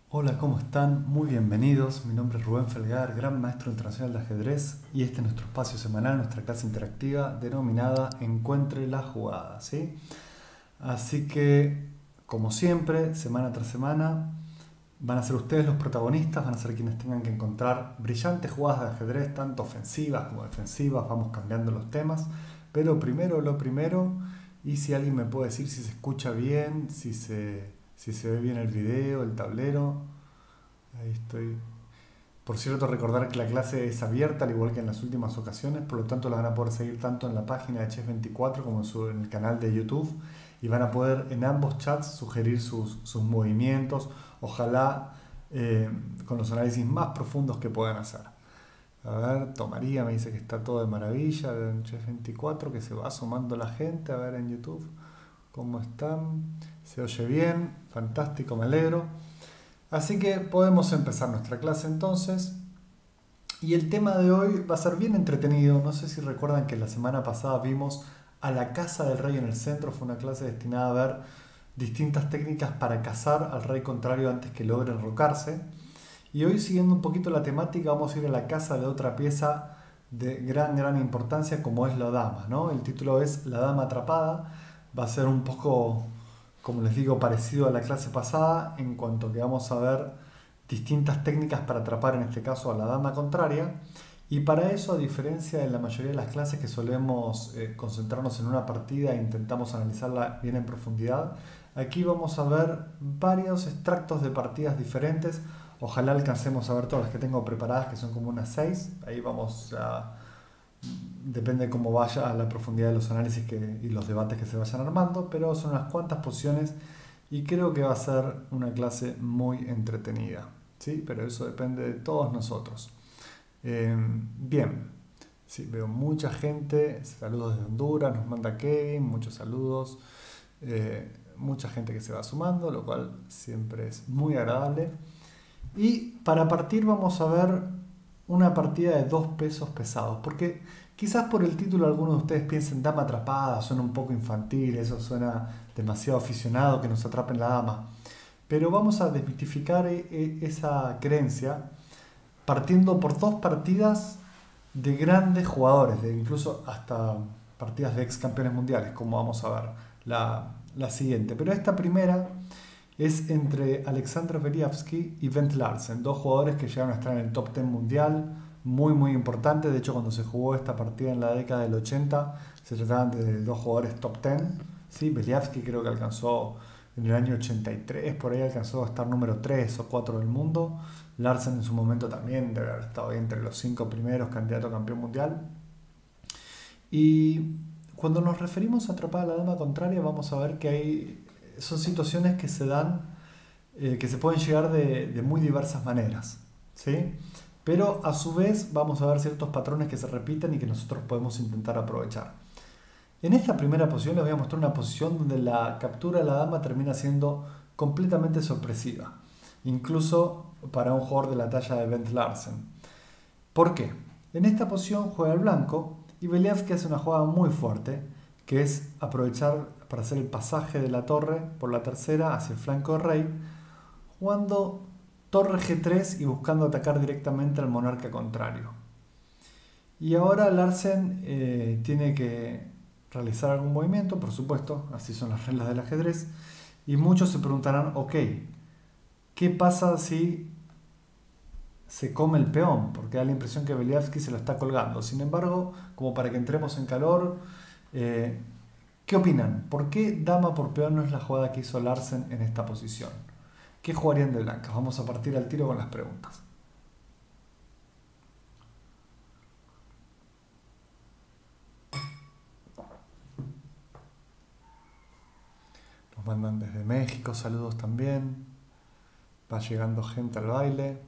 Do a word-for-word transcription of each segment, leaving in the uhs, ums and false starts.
Hola, ¿cómo están? Muy bienvenidos. Mi nombre es Rubén Felgar, gran maestro internacional de ajedrez, y este es nuestro espacio semanal, nuestra clase interactiva denominada Encuentre la jugada, ¿sí? Así que, como siempre, semana tras semana, van a ser ustedes los protagonistas, van a ser quienes tengan que encontrar brillantes jugadas de ajedrez, tanto ofensivas como defensivas, vamos cambiando los temas, pero primero lo primero, y si alguien me puede decir si se escucha bien, si se, si se ve bien el video, el tablero. Ahí estoy. Por cierto, recordar que la clase es abierta, al igual que en las últimas ocasiones, por lo tanto la van a poder seguir tanto en la página de Chess veinticuatro como en, su- en el canal de YouTube, y van a poder en ambos chats sugerir sus, sus movimientos, ojalá eh, con los análisis más profundos que puedan hacer. A ver, Tomaría me dice que está todo de maravilla en Chess veinticuatro, que se va sumando la gente, a ver en YouTube cómo están, se oye bien, fantástico, me alegro. Así que podemos empezar nuestra clase entonces. Y el tema de hoy va a ser bien entretenido. No sé si recuerdan que la semana pasada vimos a la Casa del Rey en el centro. Fue una clase destinada a ver distintas técnicas para cazar al rey contrario antes que logre enrocarse. Y hoy, siguiendo un poquito la temática, vamos a ir a la casa de otra pieza de gran, gran importancia como es la dama, ¿no? El título es La Dama Atrapada. Va a ser un poco, como les digo, parecido a la clase pasada en cuanto que vamos a ver distintas técnicas para atrapar en este caso a la dama contraria. Y para eso, a diferencia de la mayoría de las clases que solemos eh, concentrarnos en una partida e intentamos analizarla bien en profundidad, aquí vamos a ver varios extractos de partidas diferentes. Ojalá alcancemos a ver todas las que tengo preparadas, que son como unas seis. Ahí vamos a... Depende de cómo vaya a la profundidad de los análisis que, y los debates que se vayan armando, pero son unas cuantas posiciones y creo que va a ser una clase muy entretenida, ¿sí? Pero eso depende de todos nosotros. Eh, bien, sí, veo mucha gente, saludos desde Honduras, nos manda Kevin, muchos saludos, eh, mucha gente que se va sumando, lo cual siempre es muy agradable. Y para partir vamos a ver una partida de dos pesos pesados, porque quizás por el título algunos de ustedes piensen dama atrapada, suena un poco infantil, eso suena demasiado aficionado que nos atrapen la dama. Pero vamos a desmitificar esa creencia partiendo por dos partidas de grandes jugadores, de incluso hasta partidas de ex campeones mundiales, como vamos a ver la, la siguiente. Pero esta primera es entre Alexander Beliavsky y Bent Larsen, dos jugadores que llegaron a estar en el top diez mundial, muy muy importante. De hecho, cuando se jugó esta partida en la década del ochenta, se trataban de dos jugadores top diez. ¿Sí? Beliavsky creo que alcanzó en el año ochenta y tres, por ahí alcanzó a estar número tres o cuatro del mundo. Larsen en su momento también debe haber estado entre los cinco primeros, candidato a campeón mundial. Y cuando nos referimos a atrapar a la dama contraria, vamos a ver que hay, son situaciones que se dan, eh, que se pueden llegar de, de muy diversas maneras, ¿sí? Pero a su vez vamos a ver ciertos patrones que se repiten y que nosotros podemos intentar aprovechar. En esta primera posición les voy a mostrar una posición donde la captura de la dama termina siendo completamente sorpresiva, incluso para un jugador de la talla de Bent Larsen. ¿Por qué? En esta posición juega el blanco y Beliavsky hace una jugada muy fuerte, que es aprovechar para hacer el pasaje de la torre por la tercera hacia el flanco de rey, jugando torre G tres y buscando atacar directamente al monarca contrario. Y ahora Larsen eh, tiene que realizar algún movimiento, por supuesto, así son las reglas del ajedrez, y muchos se preguntarán, ok, ¿qué pasa si se come el peón? Porque da la impresión que Beliavsky se lo está colgando. Sin embargo, como para que entremos en calor, eh, ¿qué opinan? ¿Por qué dama por peón no es la jugada que hizo Larsen en esta posición? ¿Qué jugarían de blancas? Vamos a partir al tiro con las preguntas. Nos mandan desde México, saludos también. Va llegando gente al baile.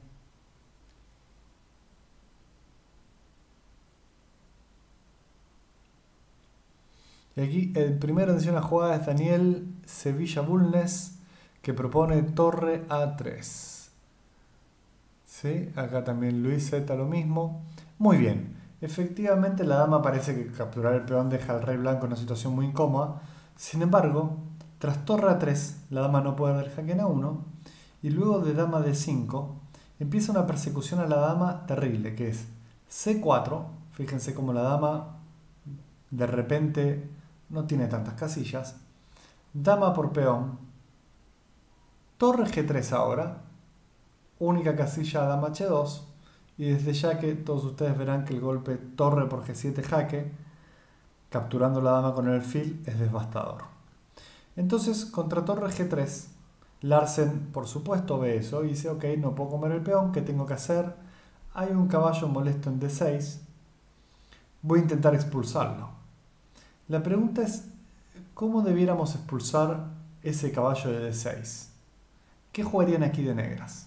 Y aquí el primero en decir una jugada es Daniel Sevilla Bulnes, que propone torre A tres. ¿Sí? Acá también Luis Z lo mismo. Muy bien. Efectivamente la dama parece que capturar el peón deja al rey blanco en una situación muy incómoda. Sin embargo, tras torre A tres, la dama no puede dar jaque en A uno y luego de dama de cinco empieza una persecución a la dama terrible, que es ce cuatro, fíjense como la dama de repente no tiene tantas casillas, dama por peón, torre ge tres ahora, única casilla dama hache dos, y desde ya que todos ustedes verán que el golpe torre por ge siete jaque, capturando la dama con el alfil, es devastador. Entonces, contra torre ge tres, Larsen, por supuesto, ve eso y dice, ok, no puedo comer el peón, ¿qué tengo que hacer? Hay un caballo molesto en de seis, voy a intentar expulsarlo. La pregunta es, ¿cómo debiéramos expulsar ese caballo de de seis? ¿Qué jugarían aquí de negras?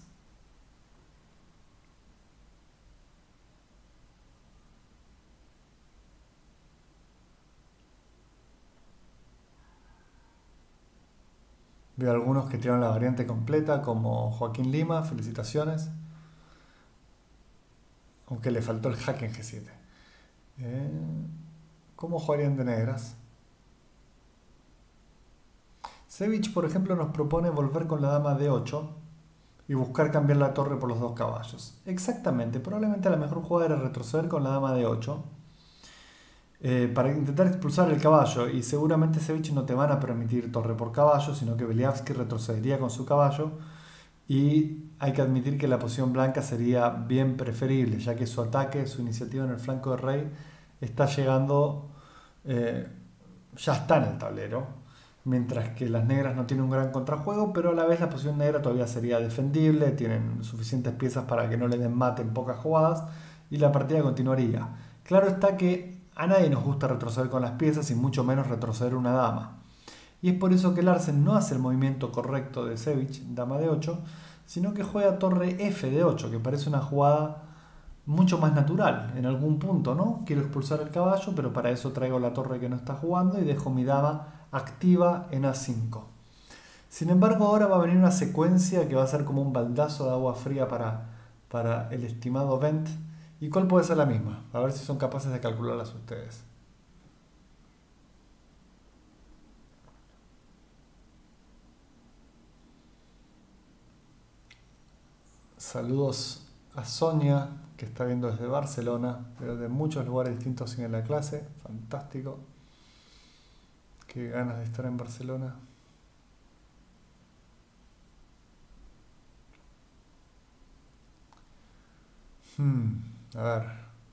Veo algunos que tiran la variante completa, como Joaquín Lima, felicitaciones. Aunque le faltó el jaque en ge siete. Eh, ¿Cómo jugarían de negras? Sevich, por ejemplo, nos propone volver con la dama de ocho y buscar cambiar la torre por los dos caballos. Exactamente, probablemente la mejor jugada era retroceder con la dama de ocho eh, para intentar expulsar el caballo, y seguramente Sevich no te van a permitir torre por caballo, sino que Beliavsky retrocedería con su caballo, y hay que admitir que la posición blanca sería bien preferible, ya que su ataque, su iniciativa en el flanco de rey está llegando, eh, ya está en el tablero, mientras que las negras no tienen un gran contrajuego, pero a la vez la posición negra todavía sería defendible, tienen suficientes piezas para que no le den mate en pocas jugadas y la partida continuaría. Claro está que a nadie nos gusta retroceder con las piezas y mucho menos retroceder una dama. Y es por eso que Larsen no hace el movimiento correcto de Sevich, dama de ocho, sino que juega torre efe de ocho, que parece una jugada mucho más natural en algún punto, ¿no? Quiero expulsar el caballo, pero para eso traigo la torre que no está jugando y dejo mi dama activa en a cinco. Sin embargo, ahora va a venir una secuencia que va a ser como un baldazo de agua fría para, para el estimado Wendt. ¿Y cuál puede ser la misma? A ver si son capaces de calcularlas ustedes. Saludos a Sonia, que está viendo desde Barcelona, pero de muchos lugares distintos sigue la clase. Fantástico. Qué ganas de estar en Barcelona. Hmm, a ver.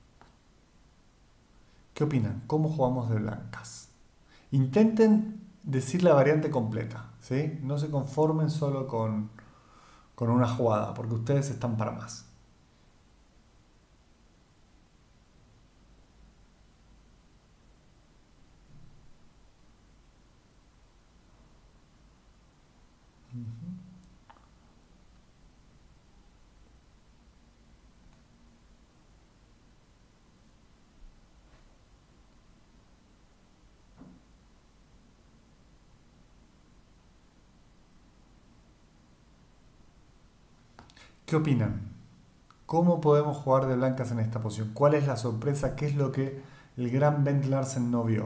¿Qué opinan? ¿Cómo jugamos de blancas? Intenten decir la variante completa, ¿sí? No se conformen solo con, con una jugada, porque ustedes están para más. ¿Qué opinan? ¿Cómo podemos jugar de blancas en esta posición? ¿Cuál es la sorpresa? ¿Qué es lo que el gran Bent Larsen no vio?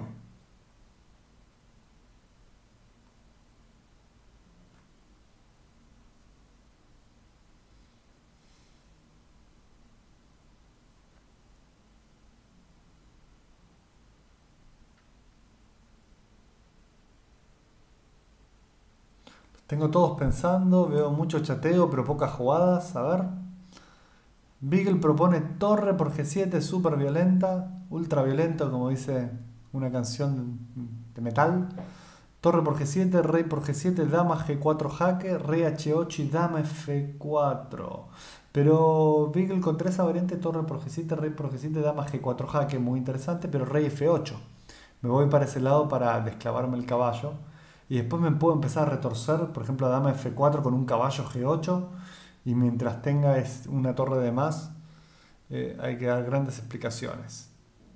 Tengo todos pensando, veo mucho chateo, pero pocas jugadas. A ver. Beagle propone torre por ge siete, súper violenta, ultra violento, como dice una canción de metal. Torre por ge siete, rey por ge siete, dama ge cuatro jaque, rey hache ocho y dama efe cuatro. Pero Beagle contra esa variante, torre por ge siete, rey por ge siete, dama ge cuatro jaque, muy interesante, pero rey efe ocho. Me voy para ese lado para desclavarme el caballo. Y después me puedo empezar a retorcer, por ejemplo, a dama efe cuatro con un caballo ge ocho. Y mientras tenga una torre de más, eh, hay que dar grandes explicaciones.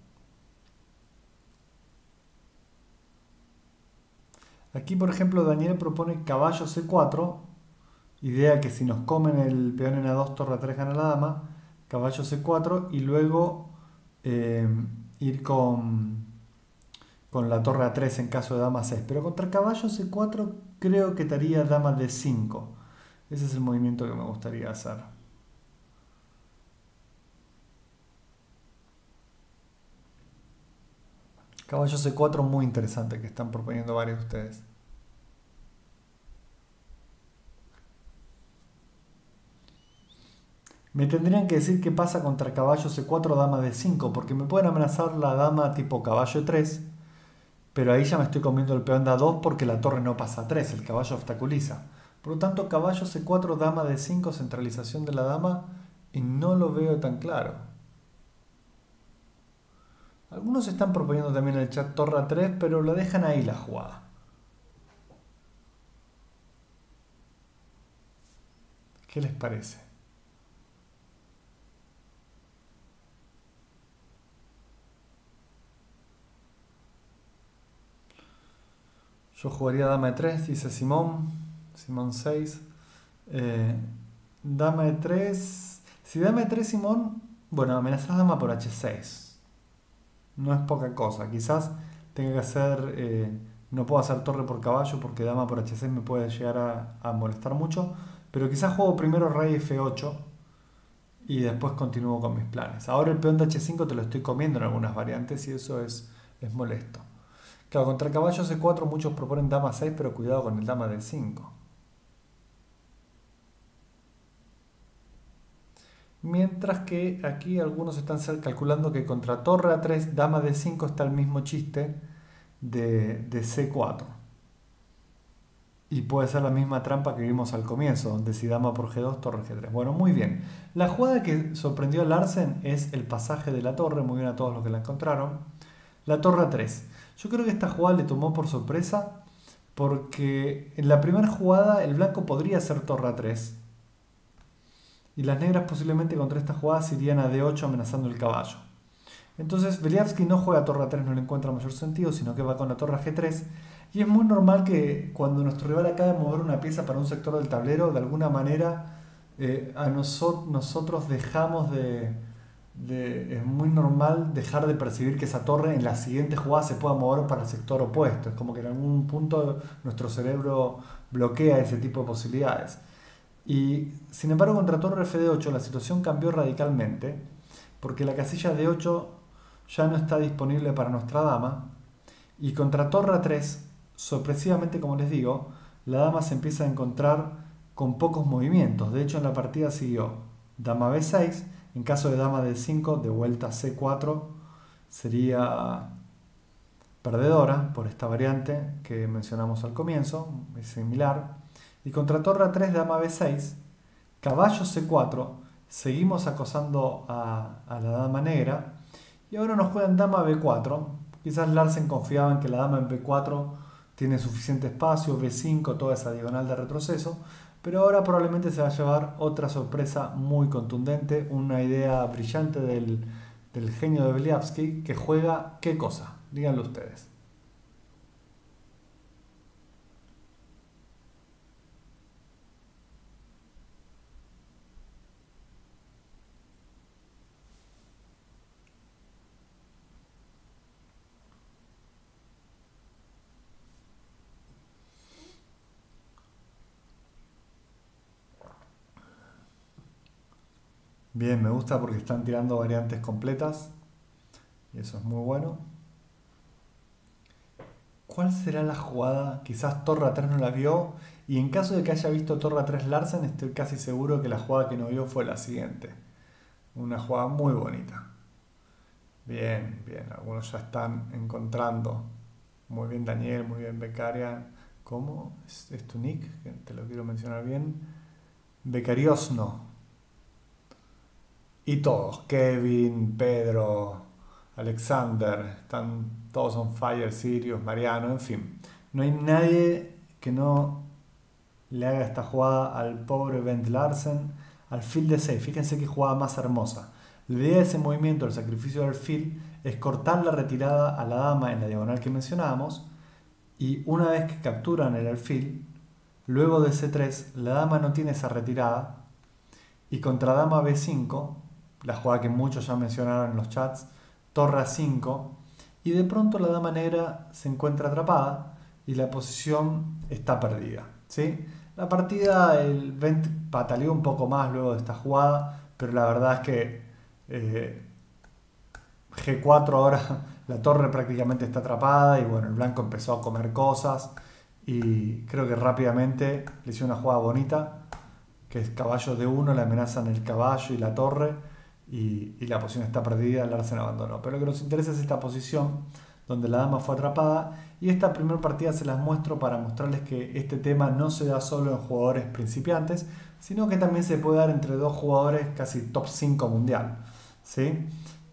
Aquí, por ejemplo, Daniel propone caballo ce cuatro, idea que si nos comen el peón en a dos, torre a tres gana la dama, caballo ce cuatro y luego eh, ir con, con la torre a tres en caso de dama seis. Pero contra caballo ce cuatro creo que estaría dama de cinco. Ese es el movimiento que me gustaría hacer. Caballo C cuatro, muy interesante, que están proponiendo varios de ustedes. Me tendrían que decir qué pasa contra caballo C cuatro, dama D cinco, porque me pueden amenazar la dama tipo caballo E tres, pero ahí ya me estoy comiendo el peón de A dos porque la torre no pasa a tres, el caballo obstaculiza. Por lo tanto, caballo C cuatro, dama D cinco, centralización de la dama, y no lo veo tan claro. Algunos están proponiendo también en el chat torre A tres, pero lo dejan ahí la jugada. ¿Qué les parece? Yo jugaría dama E tres, dice Simón. Simón seis. Eh, dama E tres. Si dama E tres, Simón, bueno, amenazás dama por H seis. No es poca cosa. Quizás tenga que hacer... Eh, no puedo hacer torre por caballo porque dama por H seis me puede llegar a, a molestar mucho. Pero quizás juego primero rey F ocho y después continúo con mis planes. Ahora el peón de H cinco te lo estoy comiendo en algunas variantes y eso es, es molesto. Claro, contra el caballo C cuatro muchos proponen dama seis, pero cuidado con el dama D cinco. Mientras que aquí algunos están calculando que contra torre A tres, dama D cinco está el mismo chiste de, de C cuatro. Y puede ser la misma trampa que vimos al comienzo, donde si dama por G dos, torre G tres. Bueno, muy bien. La jugada que sorprendió a Larsen es el pasaje de la torre, muy bien a todos los que la encontraron. La torre A tres. Yo creo que esta jugada le tomó por sorpresa porque en la primera jugada el blanco podría hacer torre A tres y las negras posiblemente contra esta jugada se irían a D ocho amenazando el caballo. Entonces Beliavsky no juega torre A tres, no le encuentra mayor sentido, sino que va con la torre a G tres, y es muy normal que cuando nuestro rival acaba de mover una pieza para un sector del tablero, de alguna manera eh, a noso nosotros dejamos de... De, es muy normal dejar de percibir que esa torre en la siguiente jugada se pueda mover para el sector opuesto. Es como que en algún punto nuestro cerebro bloquea ese tipo de posibilidades. Y sin embargo, contra torre F D ocho la situación cambió radicalmente, porque la casilla D ocho ya no está disponible para nuestra dama, y contra torre A tres, sorpresivamente, como les digo, la dama se empieza a encontrar con pocos movimientos. De hecho, en la partida siguió dama B seis. En caso de dama D cinco, de vuelta C cuatro sería perdedora por esta variante que mencionamos al comienzo, es similar. Y contra torre A tres, dama B seis, caballo C cuatro, seguimos acosando a, a la dama negra. Y ahora nos juegan dama B cuatro. Quizás Larsen confiaba en que la dama en B cuatro tiene suficiente espacio, B cinco, toda esa diagonal de retroceso. Pero ahora probablemente se va a llevar otra sorpresa muy contundente, una idea brillante del, del genio de Beliavsky, que juega ¿qué cosa? Díganlo ustedes. Bien, me gusta porque están tirando variantes completas y eso es muy bueno. ¿Cuál será la jugada? Quizás torre A tres no la vio, y en caso de que haya visto torre A tres Larsen, estoy casi seguro que la jugada que no vio fue la siguiente. Una jugada muy bonita. Bien, bien, algunos ya están encontrando. Muy bien Daniel, muy bien Becarian. ¿Cómo? ¿Es, es tu nick? Que te lo quiero mencionar bien. Becariosno. Y todos, Kevin, Pedro, Alexander, están todos on fire, Sirius, Mariano, en fin. No hay nadie que no le haga esta jugada al pobre Bent Larsen, al fil de seis. Fíjense qué jugada más hermosa. La idea de ese movimiento, el sacrificio del fil, es cortar la retirada a la dama en la diagonal que mencionábamos, y una vez que capturan el alfil, luego de C tres, la dama no tiene esa retirada, y contra dama B cinco, la jugada que muchos ya mencionaron en los chats, torre A cinco, y de pronto la dama negra se encuentra atrapada y la posición está perdida, ¿sí? La partida, el Vent pataleó un poco más luego de esta jugada, pero la verdad es que eh, G cuatro ahora la torre prácticamente está atrapada y bueno, el blanco empezó a comer cosas y creo que rápidamente le hizo una jugada bonita, que es caballo de uno, le amenazan el caballo y la torre y, y la posición está perdida, el Larsen abandonó. Pero lo que nos interesa es esta posición donde la dama fue atrapada y esta primera partida se las muestro para mostrarles que este tema no se da solo en jugadores principiantes, sino que también se puede dar entre dos jugadores casi top cinco mundial, ¿sí?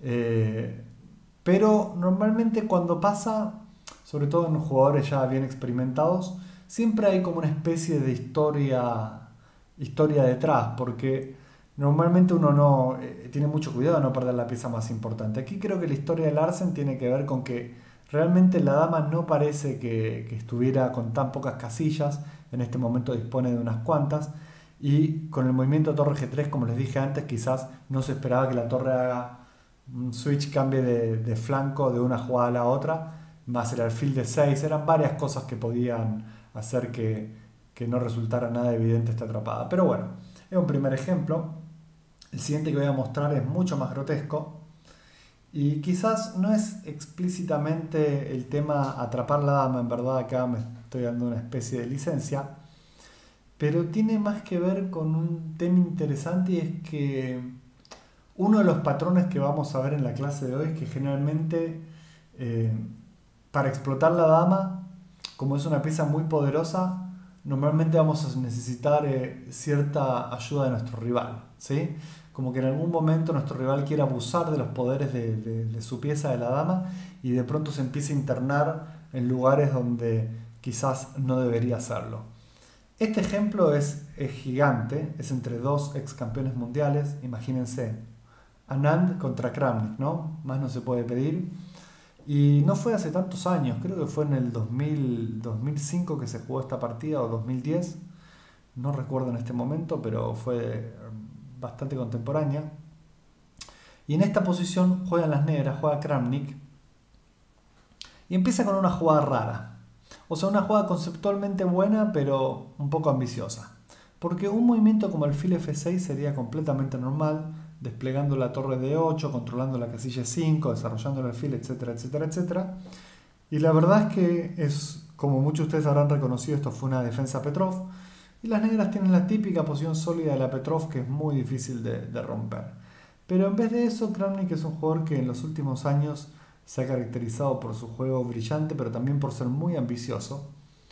Eh, pero normalmente cuando pasa, sobre todo en jugadores ya bien experimentados, siempre hay como una especie de historia, historia detrás, porque normalmente uno no eh, tiene mucho cuidado de no perder la pieza más importante. Aquí creo que la historia de Larsen tiene que ver con que realmente la dama no parece que, que estuviera con tan pocas casillas, en este momento dispone de unas cuantas, y con el movimiento torre G tres, como les dije antes, quizás no se esperaba que la torre haga un switch, cambie de, de flanco de una jugada a la otra, más el alfil de seis, eran varias cosas que podían hacer que, que no resultara nada evidente esta atrapada. Pero bueno, es un primer ejemplo. El siguiente que voy a mostrar es mucho más grotesco y quizás no es explícitamente el tema atrapar la dama, en verdad acá me estoy dando una especie de licencia, pero tiene más que ver con un tema interesante y es que uno de los patrones que vamos a ver en la clase de hoy es que generalmente eh, para explotar la dama, como es una pieza muy poderosa, normalmente vamos a necesitar eh, cierta ayuda de nuestro rival, ¿sí? Como que en algún momento nuestro rival quiere abusar de los poderes de, de, de su pieza de la dama y de pronto se empieza a internar en lugares donde quizás no debería hacerlo. Este ejemplo es, es gigante, es entre dos ex campeones mundiales, imagínense, Anand contra Kramnik, ¿no? Más no se puede pedir. Y no fue hace tantos años, creo que fue en el dos mil, dos mil cinco que se jugó esta partida, o dos mil diez, no recuerdo en este momento, pero fue bastante contemporánea. Y en esta posición juegan las negras, juega Kramnik, y empieza con una jugada rara. O sea, una jugada conceptualmente buena, pero un poco ambiciosa. Porque un movimiento como el alfil F seis sería completamente normal, desplegando la torre D ocho, controlando la casilla cinco, desarrollando el alfil, etcétera, etcétera, etcétera. Y la verdad es que es, como muchos de ustedes habrán reconocido, esto fue una defensa Petrov. Y las negras tienen la típica posición sólida de la Petrov, que es muy difícil de, de romper. Pero en vez de eso, Kramnik es un jugador que en los últimos años se ha caracterizado por su juego brillante, pero también por ser muy ambicioso.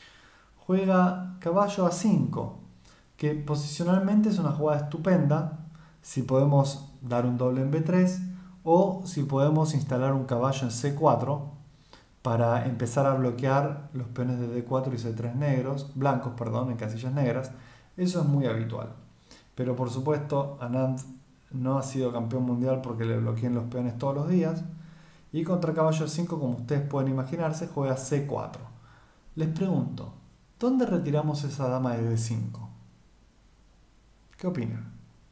Juega caballo a cinco, que posicionalmente es una jugada estupenda, si podemos dar un doble en B tres o si podemos instalar un caballo en C cuatro para empezar a bloquear los peones de D cuatro y C tres negros, blancos, perdón, en casillas negras. Eso es muy habitual. Pero por supuesto, Anand no ha sido campeón mundial porque le bloqueen los peones todos los días. Y contra caballo cinco, como ustedes pueden imaginarse, juega C cuatro. Les pregunto, ¿dónde retiramos esa dama de D cinco? ¿Qué opinan?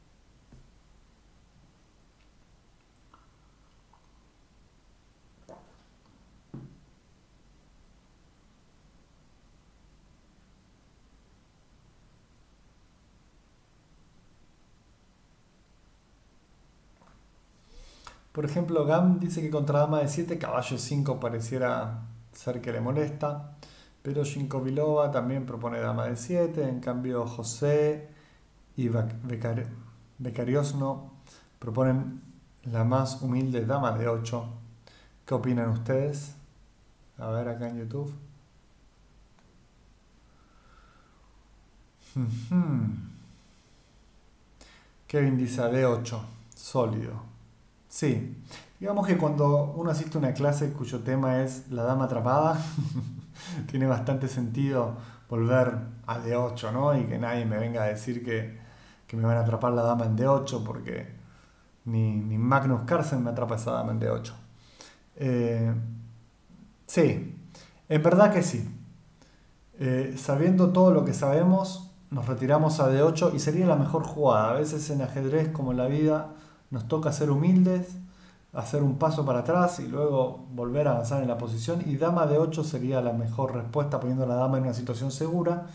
Por ejemplo, Gam dice que contra dama de siete, caballo cinco pareciera ser que le molesta, pero Shinkovilova también propone dama de siete, en cambio José y Becariosno proponen la más humilde dama de ocho. ¿Qué opinan ustedes? A ver acá en YouTube. Kevin dice a D ocho, sólido. Sí, digamos que cuando uno asiste a una clase cuyo tema es la dama atrapada, tiene bastante sentido volver a D ocho, ¿no? Y que nadie me venga a decir que, que me van a atrapar la dama en D ocho, porque ni, ni Magnus Carlsen me atrapa esa dama en D ocho. Eh, sí, en verdad que sí. Eh, sabiendo todo lo que sabemos, nos retiramos a D ocho y sería la mejor jugada. A veces en ajedrez, como en la vida, nos toca ser humildes, hacer un paso para atrás y luego volver a avanzar en la posición. Y dama de ocho sería la mejor respuesta, poniendo a la dama en una situación segura.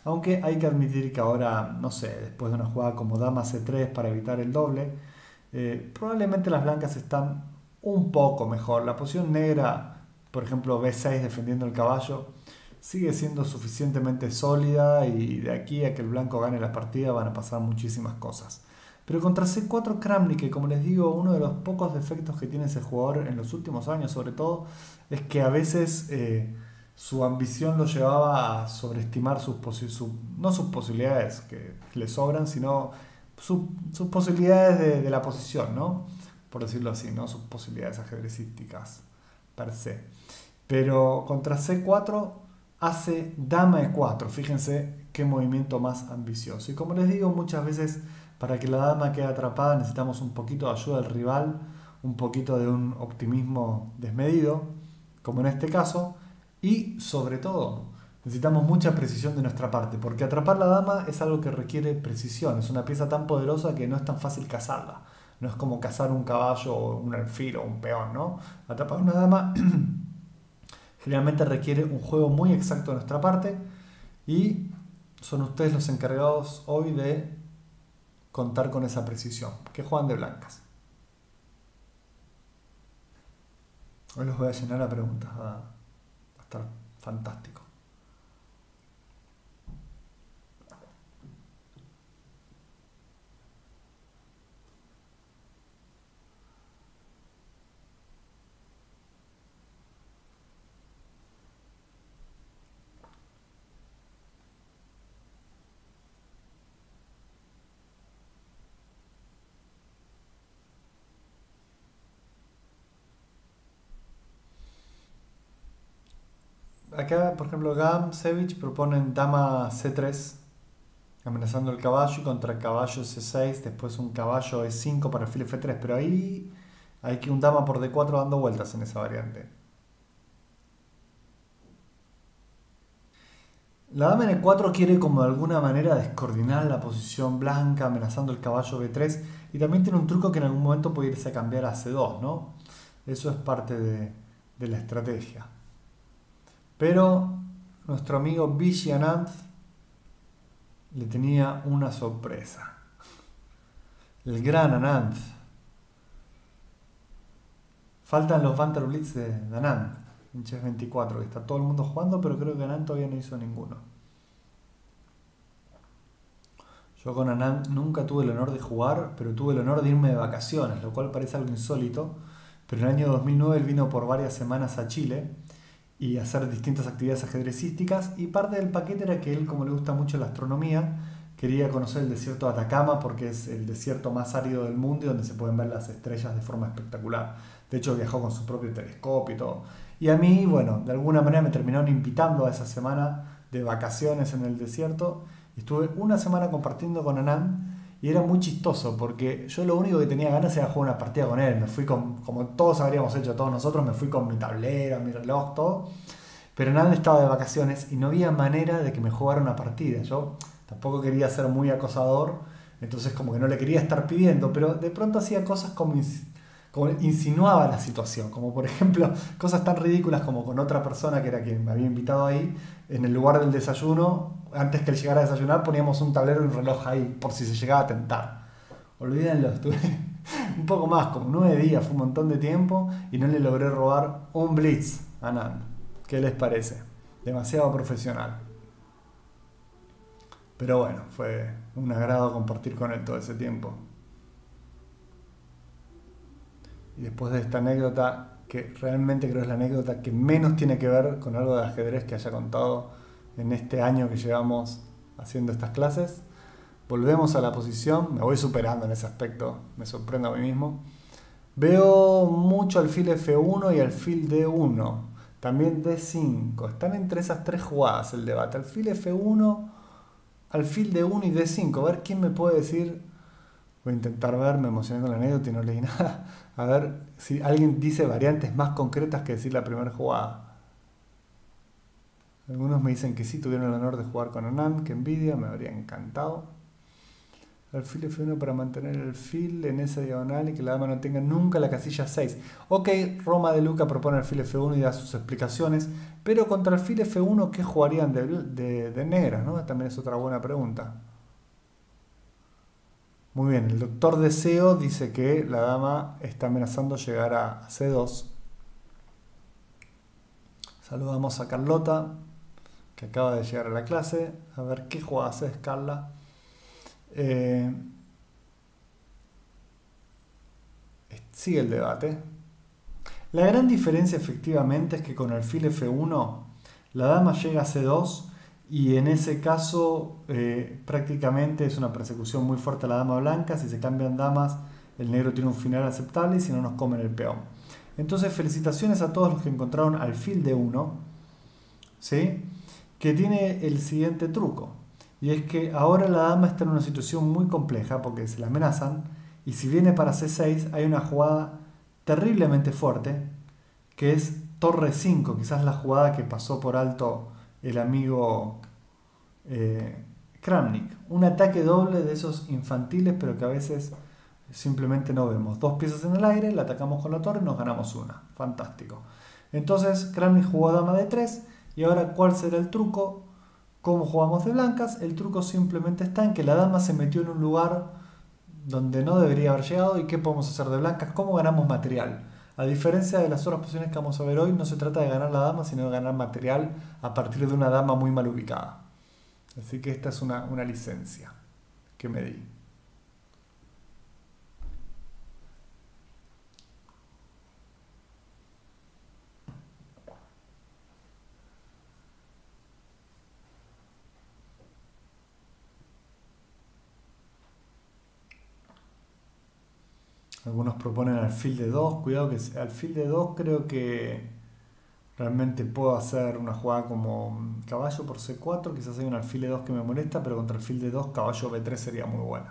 Aunque hay que admitir que ahora, no sé, después de una jugada como dama ce tres para evitar el doble, eh, probablemente las blancas están un poco mejor. La posición negra, por ejemplo be seis defendiendo el caballo, sigue siendo suficientemente sólida y de aquí a que el blanco gane la partida van a pasar muchísimas cosas. Pero contra ce cuatro Kramnik, que como les digo, uno de los pocos defectos que tiene ese jugador en los últimos años sobre todo, es que a veces eh, su ambición lo llevaba a sobreestimar sus posi- su- no sus posibilidades que le sobran, sino su- sus posibilidades de, de la posición, ¿no? Por decirlo así, ¿no? Sus posibilidades ajedrecísticas per se. Pero contra ce cuatro hace dama e cuatro. Fíjense qué movimiento más ambicioso. Y como les digo, muchas veces para que la dama quede atrapada necesitamos un poquito de ayuda del rival, un poquito de un optimismo desmedido, como en este caso, y sobre todo necesitamos mucha precisión de nuestra parte, porque atrapar la dama es algo que requiere precisión, es una pieza tan poderosa que no es tan fácil cazarla. No es como cazar un caballo o un alfil o un peón, ¿no? Atrapar una dama generalmente requiere un juego muy exacto de nuestra parte y son ustedes los encargados hoy de contar con esa precisión. ¿Qué juegan de blancas? Hoy los voy a llenar a preguntas, va a estar fantástico. Acá, por ejemplo, Gam, Sevich proponen dama ce tres, amenazando el caballo y contra caballo ce seis, después un caballo e cinco para alfil efe tres, pero ahí hay que un dama por de cuatro dando vueltas en esa variante. La dama en e cuatro quiere como de alguna manera descoordinar la posición blanca amenazando el caballo be tres y también tiene un truco que en algún momento puede irse a cambiar a ce dos, ¿no? Eso es parte de, de la estrategia. Pero nuestro amigo Vishy Anand le tenía una sorpresa. El gran Anand. Faltan los Banter Blitz de, de Anand en chess veinticuatro, que está todo el mundo jugando, pero creo que Anand todavía no hizo ninguno. Yo con Anand nunca tuve el honor de jugar, pero tuve el honor de irme de vacaciones, lo cual parece algo insólito. Pero en el año dos mil nueve él vino por varias semanas a Chile y hacer distintas actividades ajedrecísticas, y parte del paquete era que él, como le gusta mucho la astronomía, quería conocer el desierto de Atacama porque es el desierto más árido del mundo y donde se pueden ver las estrellas de forma espectacular. De hecho viajó con su propio telescopio y todo. Y a mí, bueno, de alguna manera me terminaron invitando a esa semana de vacaciones en el desierto. Estuve una semana compartiendo con Anand y era muy chistoso porque yo lo único que tenía ganas era jugar una partida con él. Me fui con, como todos habríamos hecho todos nosotros, me fui con mi tablero, mi reloj, todo. Pero Anand estaba de vacaciones y no había manera de que me jugara una partida. Yo tampoco quería ser muy acosador, entonces como que no le quería estar pidiendo, pero de pronto hacía cosas como, como insinuaba la situación, como por ejemplo cosas tan ridículas como con otra persona que era quien me había invitado ahí, en el lugar del desayuno, antes que él llegara a desayunar poníamos un tablero y un reloj ahí por si se llegaba a tentar. Olvídenlo, estuve un poco más, como nueve días, fue un montón de tiempo y no le logré robar un blitz a Anand. ¿Qué les parece? Demasiado profesional. Pero bueno, fue un agrado compartir con él todo ese tiempo. Y después de esta anécdota, que realmente creo es la anécdota que menos tiene que ver con algo de ajedrez que haya contado en este año que llevamos haciendo estas clases, volvemos a la posición. Me voy superando en ese aspecto, me sorprendo a mí mismo. Veo mucho alfil efe uno y alfil de uno, también de cinco. Están entre esas tres jugadas el debate: alfil efe uno, alfil de uno y de cinco. A ver quién me puede decir. Voy a intentar ver, me emocioné con la anécdota y no leí nada. A ver si alguien dice variantes más concretas que decir la primera jugada. Algunos me dicen que sí, tuvieron el honor de jugar con Anand, que envidia, me habría encantado. Alfil F uno para mantener el alfil en esa diagonal y que la dama no tenga nunca la casilla seis. Ok, Roma de Luca propone alfil F uno y da sus explicaciones, pero contra alfil F uno, ¿qué jugarían de, de, de negras, ¿no? También es otra buena pregunta. Muy bien, el doctor Deseo dice que la dama está amenazando llegar a C dos. Saludamos a Carlota, que acaba de llegar a la clase. A ver qué jugada hace Carla. Eh, sigue el debate. La gran diferencia efectivamente es que con alfil F uno la dama llega a C dos y en ese caso eh, prácticamente es una persecución muy fuerte a la dama blanca. Si se cambian damas, el negro tiene un final aceptable y si no nos comen el peón. Entonces felicitaciones a todos los que encontraron alfil D uno, ¿sí? Que tiene el siguiente truco. Y es que ahora la dama está en una situación muy compleja porque se la amenazan y si viene para C seis hay una jugada terriblemente fuerte que es torre cinco, quizás la jugada que pasó por alto el amigo eh, Kramnik. Un ataque doble de esos infantiles pero que a veces simplemente no vemos. Dos piezas en el aire, la atacamos con la torre y nos ganamos una. Fantástico. Entonces Kramnik jugó dama de tres y ahora ¿cuál será el truco? ¿Cómo jugamos de blancas? El truco simplemente está en que la dama se metió en un lugar donde no debería haber llegado. ¿Y qué podemos hacer de blancas? ¿Cómo ganamos material? A diferencia de las otras posiciones que vamos a ver hoy, no se trata de ganar la dama, sino de ganar material a partir de una dama muy mal ubicada. Así que esta es una, una licencia que me di. Algunos proponen alfil de dos, cuidado que alfil de dos creo que realmente puedo hacer una jugada como caballo por C cuatro, quizás hay un alfil de dos que me molesta, pero contra alfil de dos caballo B tres sería muy buena.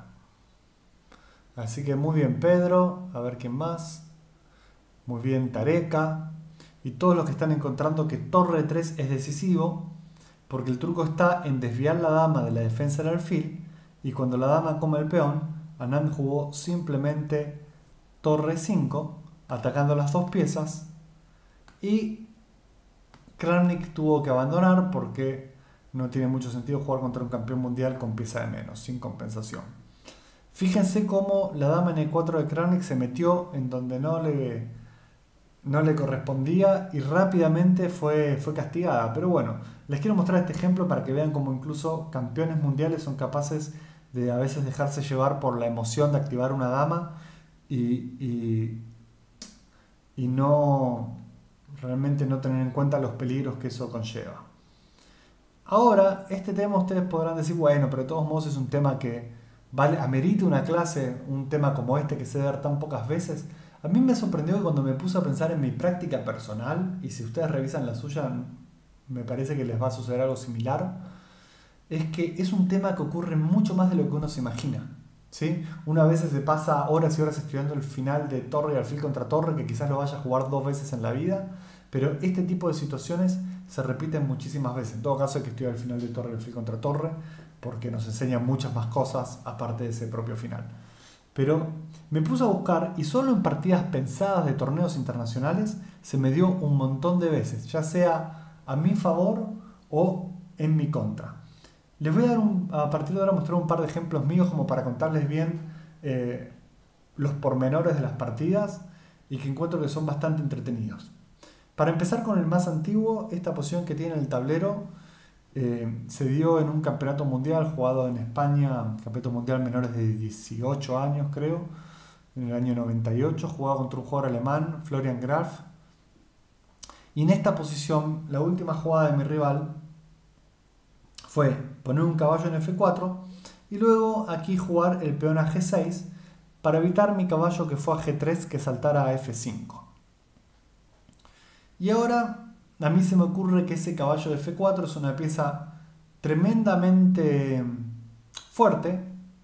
Así que muy bien Pedro, a ver quién más. Muy bien Tareca. Y todos los que están encontrando que torre tres es decisivo, porque el truco está en desviar la dama de la defensa del alfil, y cuando la dama come el peón, Anand jugó simplemente torre cinco, atacando las dos piezas, y Kramnik tuvo que abandonar porque no tiene mucho sentido jugar contra un campeón mundial con pieza de menos, sin compensación. Fíjense cómo la dama en E cuatro de Kramnik se metió en donde no le, no le correspondía y rápidamente fue, fue castigada. Pero bueno, les quiero mostrar este ejemplo para que vean cómo incluso campeones mundiales son capaces de a veces dejarse llevar por la emoción de activar una dama y, y, y no realmente no tener en cuenta los peligros que eso conlleva. Ahora, este tema ustedes podrán decir, bueno, pero de todos modos es un tema que vale, amerita una clase, un tema como este que se debe dar tan pocas veces. A mí me sorprendió que cuando me puse a pensar en mi práctica personal, y si ustedes revisan la suya, me parece que les va a suceder algo similar, es que es un tema que ocurre mucho más de lo que uno se imagina. ¿Sí? Una vez se pasa horas y horas estudiando el final de torre y alfil contra torre, que quizás lo vaya a jugar dos veces en la vida, pero este tipo de situaciones se repiten muchísimas veces. En todo caso hay que estudiar el final de torre y alfil contra torre, porque nos enseñan muchas más cosas aparte de ese propio final. Pero me puse a buscar y solo en partidas pensadas de torneos internacionales se me dio un montón de veces, ya sea a mi favor o en mi contra. Les voy a dar un, a partir de ahora mostrar un par de ejemplos míos como para contarles bien eh, los pormenores de las partidas y que encuentro que son bastante entretenidos. Para empezar con el más antiguo, esta posición que tiene el tablero eh, se dio en un campeonato mundial jugado en España, campeonato mundial menores de dieciocho años creo, en el año noventa y ocho, jugado contra un jugador alemán, Florian Graf. Y en esta posición, la última jugada de mi rival fue poner un caballo en F cuatro y luego aquí jugar el peón a G seis para evitar mi caballo que fue a G tres que saltara a F cinco. Y ahora a mí se me ocurre que ese caballo de F cuatro es una pieza tremendamente fuerte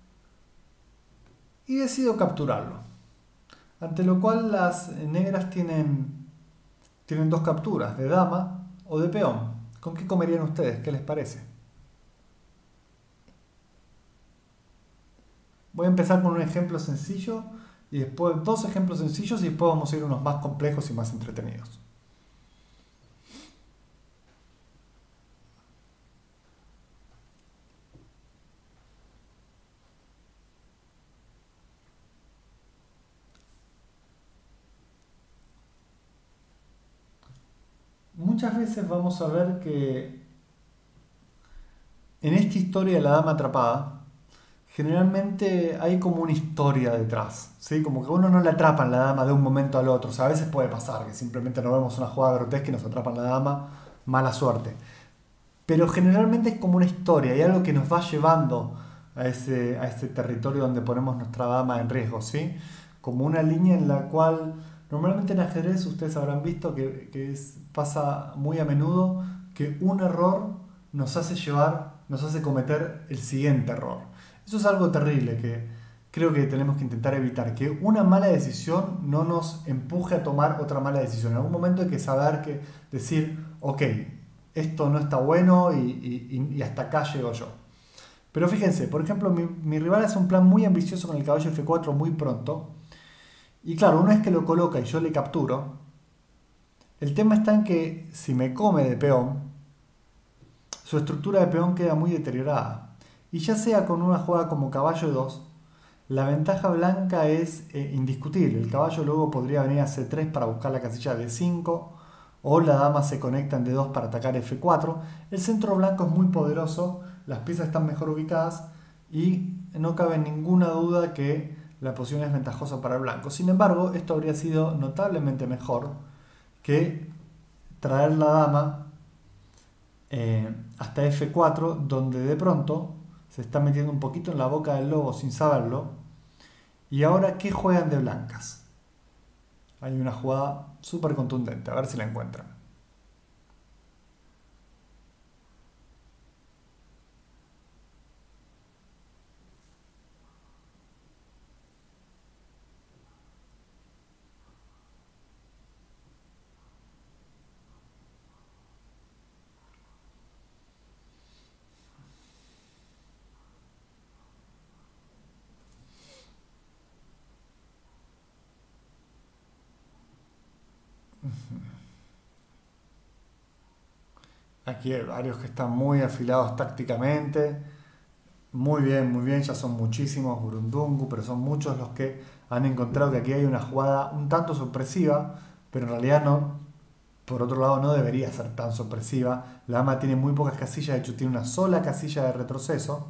y decido capturarlo. Ante lo cual las negras tienen, tienen dos capturas, de dama o de peón. ¿Con qué comerían ustedes? ¿Qué les parece? Voy a empezar con un ejemplo sencillo y después dos ejemplos sencillos y después vamos a ir a unos más complejos y más entretenidos. Muchas veces vamos a ver que en esta historia de la dama atrapada, generalmente hay como una historia detrás, ¿sí? Como que uno no le atrapa en la dama de un momento al otro. O sea, a veces puede pasar que simplemente no vemos una jugada grotesca y nos atrapan la dama, mala suerte. Pero generalmente es como una historia, hay algo que nos va llevando a ese, a ese territorio donde ponemos nuestra dama en riesgo, ¿sí? Como una línea en la cual normalmente en ajedrez ustedes habrán visto que, que es, pasa muy a menudo que un error nos hace llevar, nos hace cometer el siguiente error. Eso es algo terrible que creo que tenemos que intentar evitar, que una mala decisión no nos empuje a tomar otra mala decisión. En algún momento hay que saber que decir, ok, esto no está bueno y, y, y hasta acá llego yo. Pero fíjense, por ejemplo, mi, mi rival hace un plan muy ambicioso con el caballo efe cuatro muy pronto. Y claro, una vez que lo coloca y yo le capturo, el tema está en que si me come de peón, su estructura de peón queda muy deteriorada. Y ya sea con una jugada como caballo dos, la ventaja blanca es eh, indiscutible. El caballo luego podría venir a ce tres para buscar la casilla de cinco, o la dama se conecta en de dos para atacar efe cuatro. El centro blanco es muy poderoso, las piezas están mejor ubicadas y no cabe ninguna duda que la posición es ventajosa para el blanco. Sin embargo, esto habría sido notablemente mejor que traer la dama eh, hasta efe cuatro, donde de pronto se está metiendo un poquito en la boca del lobo sin saberlo. Y ahora, ¿qué juegan de blancas? Hay una jugada súper contundente, a ver si la encuentran. Aquí hay varios que están muy afilados tácticamente. Muy bien, muy bien, ya son muchísimos Burundungu, pero son muchos los que han encontrado que aquí hay una jugada un tanto sorpresiva, pero en realidad no, por otro lado no debería ser tan sorpresiva. La dama tiene muy pocas casillas, de hecho tiene una sola casilla de retroceso.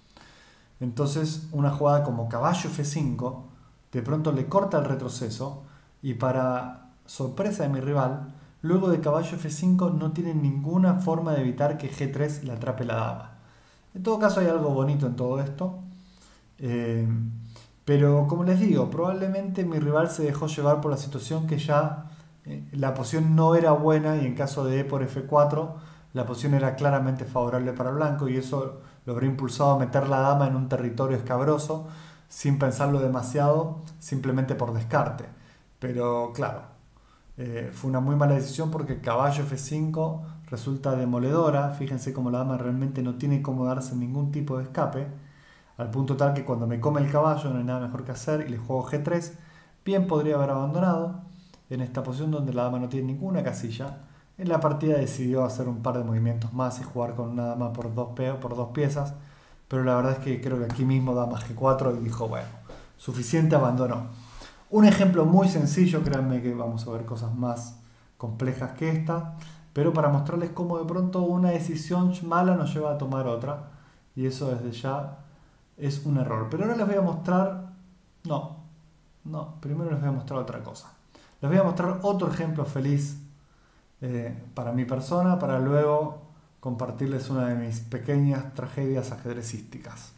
Entonces una jugada como caballo efe cinco, de pronto le corta el retroceso y para sorpresa de mi rival, luego de caballo efe cinco no tiene ninguna forma de evitar que ge tres le atrape la dama. En todo caso hay algo bonito en todo esto. Eh, pero como les digo, probablemente mi rival se dejó llevar por la situación que ya eh, la posición no era buena y en caso de e por efe cuatro la posición era claramente favorable para el blanco y eso lo habría impulsado a meter la dama en un territorio escabroso sin pensarlo demasiado, simplemente por descarte. Pero claro, eh, fue una muy mala decisión porque caballo efe cinco resulta demoledora. Fíjense cómo la dama realmente no tiene cómo darse ningún tipo de escape, al punto tal que cuando me come el caballo no hay nada mejor que hacer y le juego ge tres, bien podría haber abandonado en esta posición donde la dama no tiene ninguna casilla. En la partida decidió hacer un par de movimientos más y jugar con una dama por dos, por dos piezas, pero la verdad es que creo que aquí mismo dama ge cuatro y dijo, bueno, suficiente, abandonó. Un ejemplo muy sencillo, créanme que vamos a ver cosas más complejas que esta, pero para mostrarles cómo de pronto una decisión mala nos lleva a tomar otra, y eso desde ya es un error. Pero ahora les voy a mostrar, no, no, primero les voy a mostrar otra cosa. Les voy a mostrar otro ejemplo feliz eh, para mi persona, para luego compartirles una de mis pequeñas tragedias ajedrecísticas.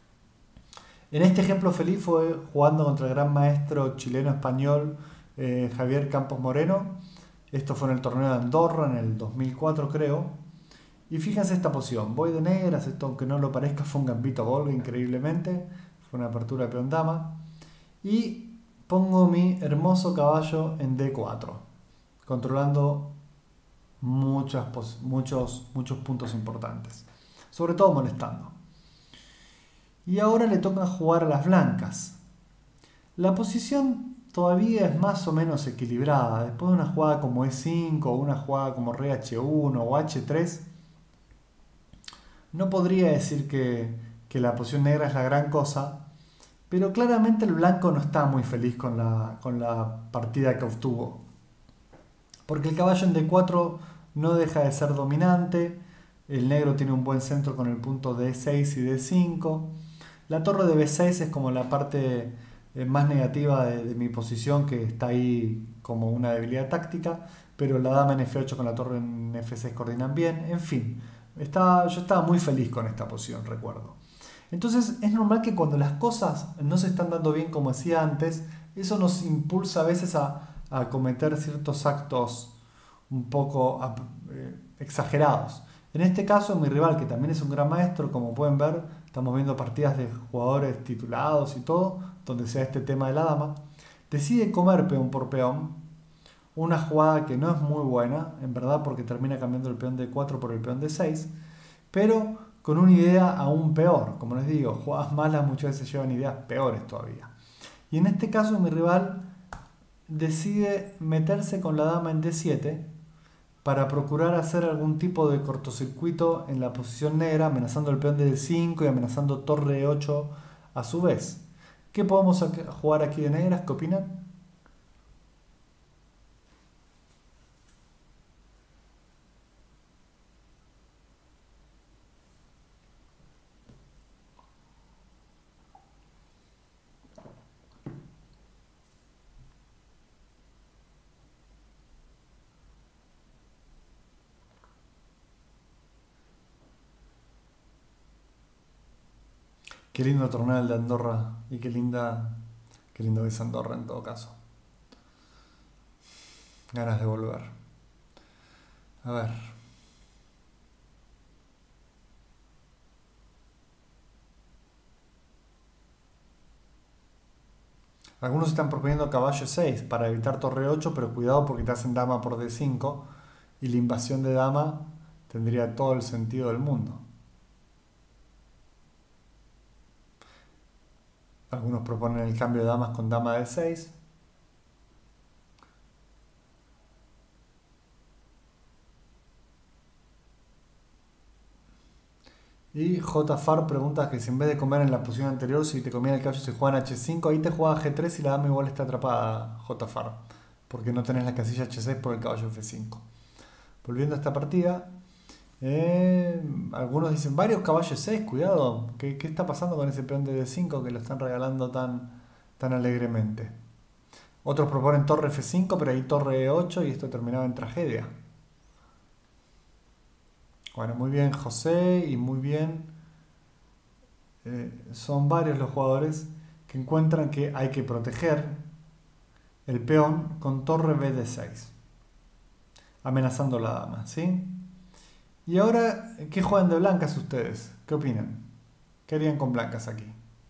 En este ejemplo feliz fue jugando contra el gran maestro chileno-español eh, Javier Campos Moreno. Esto fue en el torneo de Andorra en el dos mil cuatro, creo. Y fíjense esta posición. Voy de negras, esto aunque no lo parezca fue un gambito gol, increíblemente. Fue una apertura de peón dama. Y pongo mi hermoso caballo en de cuatro, controlando muchas, muchos, muchos puntos importantes. Sobre todo molestando. Y ahora le toca jugar a las blancas. La posición todavía es más o menos equilibrada. Después de una jugada como e cinco o una jugada como rey hache uno o hache tres, no podría decir que, que la posición negra es la gran cosa, pero claramente el blanco no está muy feliz con la, con la partida que obtuvo. Porque el caballo en de cuatro no deja de ser dominante, el negro tiene un buen centro con el punto de e seis y de e cinco, la torre de be seis es como la parte eh, más negativa de, de mi posición, que está ahí como una debilidad táctica, pero la dama en efe ocho con la torre en efe seis coordinan bien, en fin, estaba, yo estaba muy feliz con esta posición, recuerdo. Entonces es normal que cuando las cosas no se están dando bien como decía antes, eso nos impulsa a veces a, a cometer ciertos actos un poco eh, exagerados. En este caso, mi rival, que también es un gran maestro, como pueden ver, estamos viendo partidas de jugadores titulados y todo, donde se da este tema de la dama, decide comer peón por peón, una jugada que no es muy buena, en verdad, porque termina cambiando el peón de cuatro por el peón de seis, pero con una idea aún peor. Como les digo, jugadas malas muchas veces llevan ideas peores todavía. Y en este caso mi rival decide meterse con la dama en de siete para procurar hacer algún tipo de cortocircuito en la posición negra, amenazando el peón de de cinco y amenazando torre de ocho a su vez. ¿Qué podemos jugar aquí de negras? ¿Qué opinan? Qué lindo torneo el de Andorra y qué linda, qué lindo es Andorra en todo caso. Ganas de volver. A ver. Algunos están proponiendo caballo seis para evitar torre ocho, pero cuidado porque te hacen dama por de cinco y la invasión de dama tendría todo el sentido del mundo. Algunos proponen el cambio de damas con dama de seis. Y J. Far pregunta que si en vez de comer en la posición anterior, si te comía el caballo se juega en hache cinco, ahí te juega ge tres y la dama igual está atrapada, J. Far, porque no tenés la casilla hache seis por el caballo efe cinco. Volviendo a esta partida, eh, algunos dicen varios caballos seis, cuidado, ¿qué, qué está pasando con ese peón de de cinco que lo están regalando tan, tan alegremente? Otros proponen torre efe cinco, pero ahí torre e ocho y esto terminaba en tragedia. Bueno, muy bien José y muy bien. Eh, son varios los jugadores que encuentran que hay que proteger el peón con torre be de seis, amenazando la dama, ¿sí? Y ahora, ¿qué juegan de blancas ustedes? ¿Qué opinan? ¿Qué harían con blancas aquí?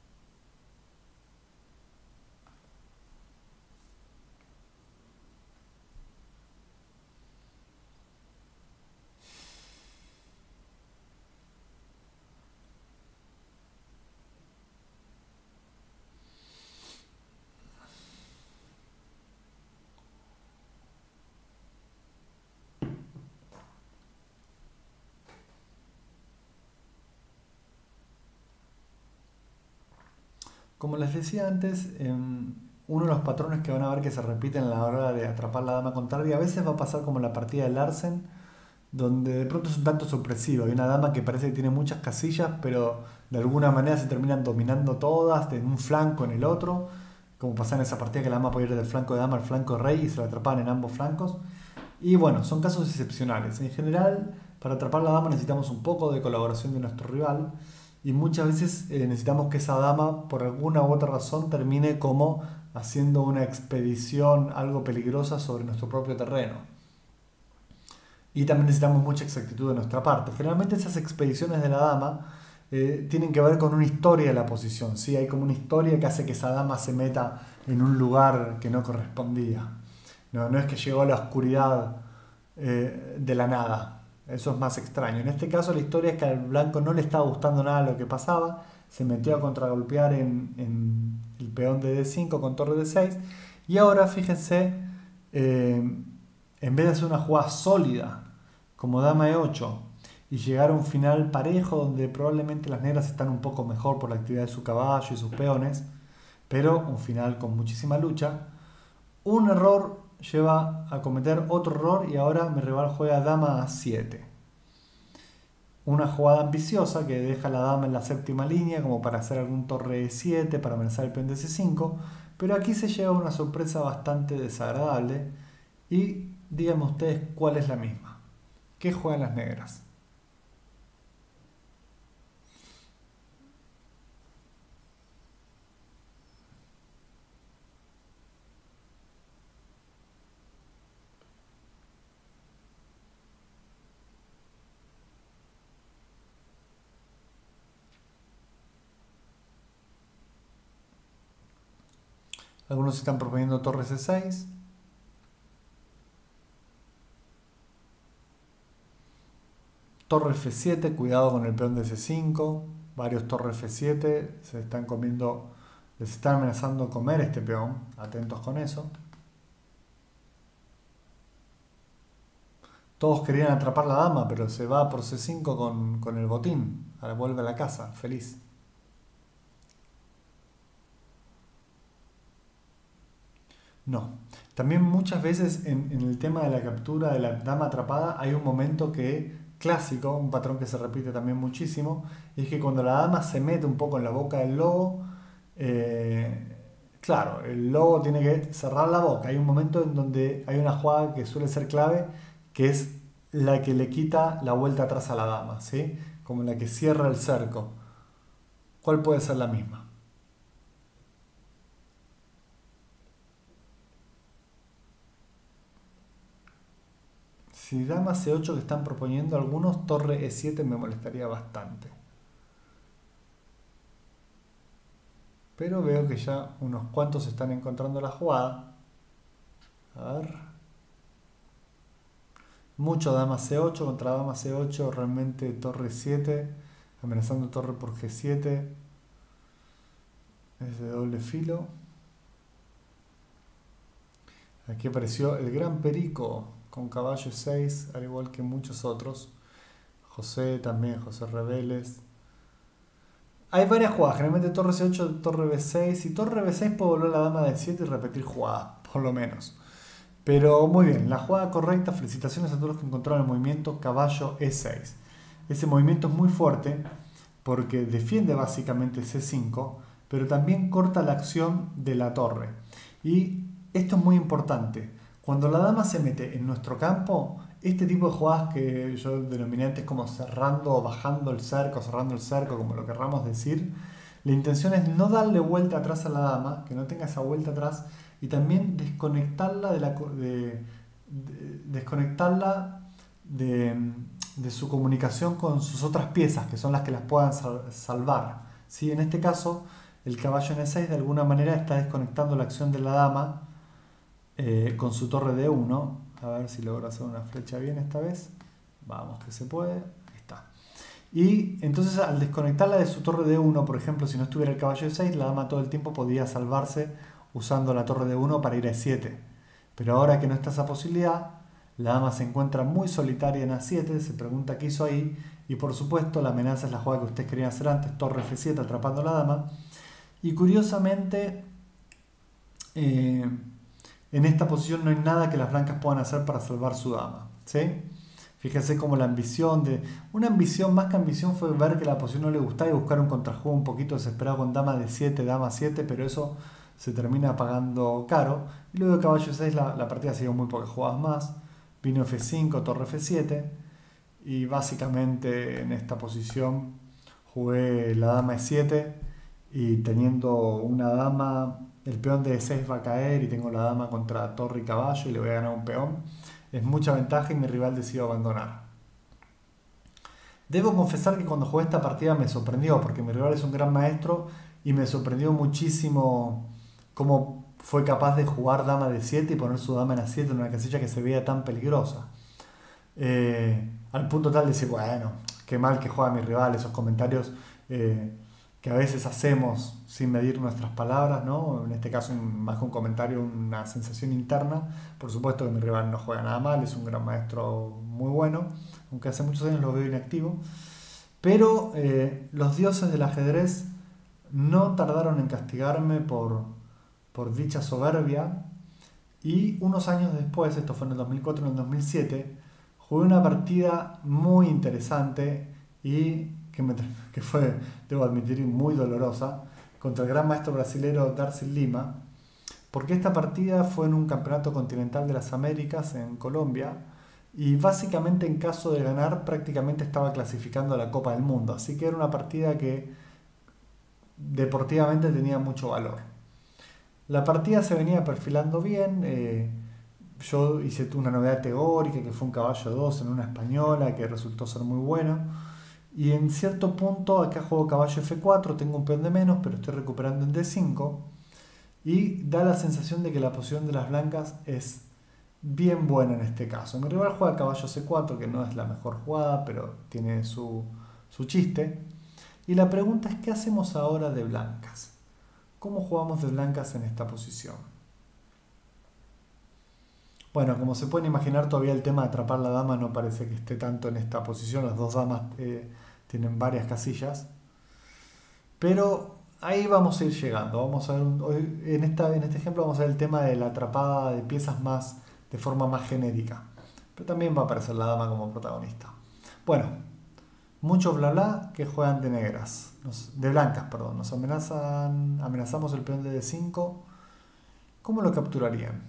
Como les decía antes, em, uno de los patrones que van a ver que se repiten a la hora de atrapar la dama contraria, a veces va a pasar como la partida de Larsen, donde de pronto es un tanto sorpresivo. Hay una dama que parece que tiene muchas casillas, pero de alguna manera se terminan dominando todas, en un flanco, en el otro, como pasa en esa partida que la dama puede ir del flanco de dama al flanco de rey y se la atrapan en ambos flancos. Y bueno, son casos excepcionales. En general, para atrapar la dama necesitamos un poco de colaboración de nuestro rival y muchas veces eh, necesitamos que esa dama, por alguna u otra razón, termine como haciendo una expedición algo peligrosa sobre nuestro propio terreno. Y también necesitamos mucha exactitud de nuestra parte. Generalmente esas expediciones de la dama eh, tienen que ver con una historia de la posición, ¿sí? Hay como una historia que hace que esa dama se meta en un lugar que no correspondía. No, no es que llegó a la oscuridad eh, de la nada. Eso es más extraño. En este caso la historia es que al blanco no le estaba gustando nada lo que pasaba, se metió a contragolpear en, en el peón de D cinco con torre D seis, y ahora fíjense, eh, en vez de hacer una jugada sólida como dama E ocho y llegar a un final parejo donde probablemente las negras están un poco mejor por la actividad de su caballo y sus peones, pero un final con muchísima lucha, un error lleva a cometer otro error y ahora mi rival juega dama A siete. Una jugada ambiciosa que deja a la dama en la séptima línea como para hacer algún torre E siete para amenazar el peón de C cinco, pero aquí se lleva una sorpresa bastante desagradable y díganme ustedes cuál es la misma. ¿Qué juegan las negras? Algunos están proponiendo torre C seis. Torre F siete, cuidado con el peón de C cinco. Varios torre F siete se están comiendo, les están amenazando comer este peón. Atentos con eso. Todos querían atrapar la dama, pero se va por C cinco con, con el botín. Ahora vuelve a la casa, feliz. No. También muchas veces en, en el tema de la captura de la dama atrapada hay un momento que, clásico, un patrón que se repite también muchísimo, y es que cuando la dama se mete un poco en la boca del lobo, eh, claro, el lobo tiene que cerrar la boca. Hay un momento en donde hay una jugada que suele ser clave, que es la que le quita la vuelta atrás a la dama, ¿sí? Como la que cierra el cerco. ¿Cuál puede ser la misma? Si dama C ocho que están proponiendo algunos, torre E siete me molestaría bastante. Pero veo que ya unos cuantos están encontrando la jugada. A ver. Mucho dama C ocho contra dama C ocho, realmente torre siete, amenazando torre por G siete. Es de doble filo. Aquí apareció el gran Perico con caballo seis, al igual que muchos otros. José también, José Reveles. Hay varias jugadas, generalmente torre C ocho, torre B seis, y torre B seis puede volver a la dama de siete y repetir jugada, por lo menos. Pero muy bien, la jugada correcta, felicitaciones a todos los que encontraron el movimiento caballo E seis. Ese movimiento es muy fuerte porque defiende básicamente C cinco, pero también corta la acción de la torre. Y esto es muy importante. Cuando la dama se mete en nuestro campo, este tipo de jugadas que yo denominé antes como cerrando o bajando el cerco, cerrando el cerco, como lo querramos decir, la intención es no darle vuelta atrás a la dama, que no tenga esa vuelta atrás, y también desconectarla de, la, de, de desconectarla de, de su comunicación con sus otras piezas, que son las que las puedan sal, salvar. ¿Sí? En este caso, el caballo en E seis de alguna manera está desconectando la acción de la dama eh, con su torre D uno. A ver si logro hacer una flecha bien esta vez. Vamos que se puede. Ahí está. Y entonces al desconectarla de su torre D uno, por ejemplo, si no estuviera el caballo E seis, la dama todo el tiempo podía salvarse usando la torre D uno para ir a E siete. Pero ahora que no está esa posibilidad, la dama se encuentra muy solitaria en A siete, se pregunta qué hizo ahí, y por supuesto la amenaza es la jugada que ustedes querían hacer antes, torre F siete atrapando a la dama. Y curiosamente, eh, en esta posición no hay nada que las blancas puedan hacer para salvar su dama, ¿sí? Fíjense cómo la ambición de... Una ambición, más que ambición, fue ver que la posición no le gustaba y buscar un contrajuego un poquito desesperado con dama de siete, dama siete, pero eso se termina pagando caro. Y luego de caballo seis la, la partida siguió muy pocas jugadas más. Vino F cinco, torre F siete. Y básicamente en esta posición jugué la dama E siete. Y teniendo una dama, el peón de E seis va a caer y tengo la dama contra torre y caballo y le voy a ganar un peón. Es mucha ventaja y mi rival decidió abandonar. Debo confesar que cuando jugué esta partida me sorprendió, porque mi rival es un gran maestro y me sorprendió muchísimo cómo fue capaz de jugar dama de siete y poner su dama en A siete en una casilla que se veía tan peligrosa. Eh, al punto tal de decir, bueno, qué mal que juega mi rival, esos comentarios eh, que a veces hacemos sin medir nuestras palabras, ¿no? En este caso, más que un comentario, una sensación interna. Por supuesto que mi rival no juega nada mal, es un gran maestro muy bueno, aunque hace muchos años lo veo inactivo. Pero eh, los dioses del ajedrez no tardaron en castigarme por, por dicha soberbia, y unos años después, esto fue en el dos mil cuatro, en el dos mil siete, jugué una partida muy interesante y que, me, que fue, debo admitir, muy dolorosa, contra el gran maestro brasilero Darcy Lima, porque esta partida fue en un campeonato continental de las Américas en Colombia, y básicamente en caso de ganar prácticamente estaba clasificando a la Copa del Mundo, así que era una partida que deportivamente tenía mucho valor. La partida se venía perfilando bien, eh, yo hice una novedad teórica que fue un caballo dos en una española que resultó ser muy bueno, y en cierto punto acá juego caballo efe cuatro, tengo un peón de menos pero estoy recuperando en de cinco, y da la sensación de que la posición de las blancas es bien buena en este caso. Mi rival juega caballo ce cuatro, que no es la mejor jugada, pero tiene su, su chiste. Y la pregunta es, ¿qué hacemos ahora de blancas? ¿Cómo jugamos de blancas en esta posición? Bueno, como se pueden imaginar, todavía el tema de atrapar la dama no parece que esté tanto en esta posición. Las dos damas eh, tienen varias casillas. Pero ahí vamos a ir llegando. Vamos a ver un- hoy, en, esta, en este ejemplo vamos a ver el tema de la atrapada de piezas más de forma más genérica. Pero también va a aparecer la dama como protagonista. Bueno, mucho bla bla que juegan de negras. Nos- de blancas, perdón. Nos amenazan. Amenazamos el peón de de cinco. ¿Cómo lo capturarían?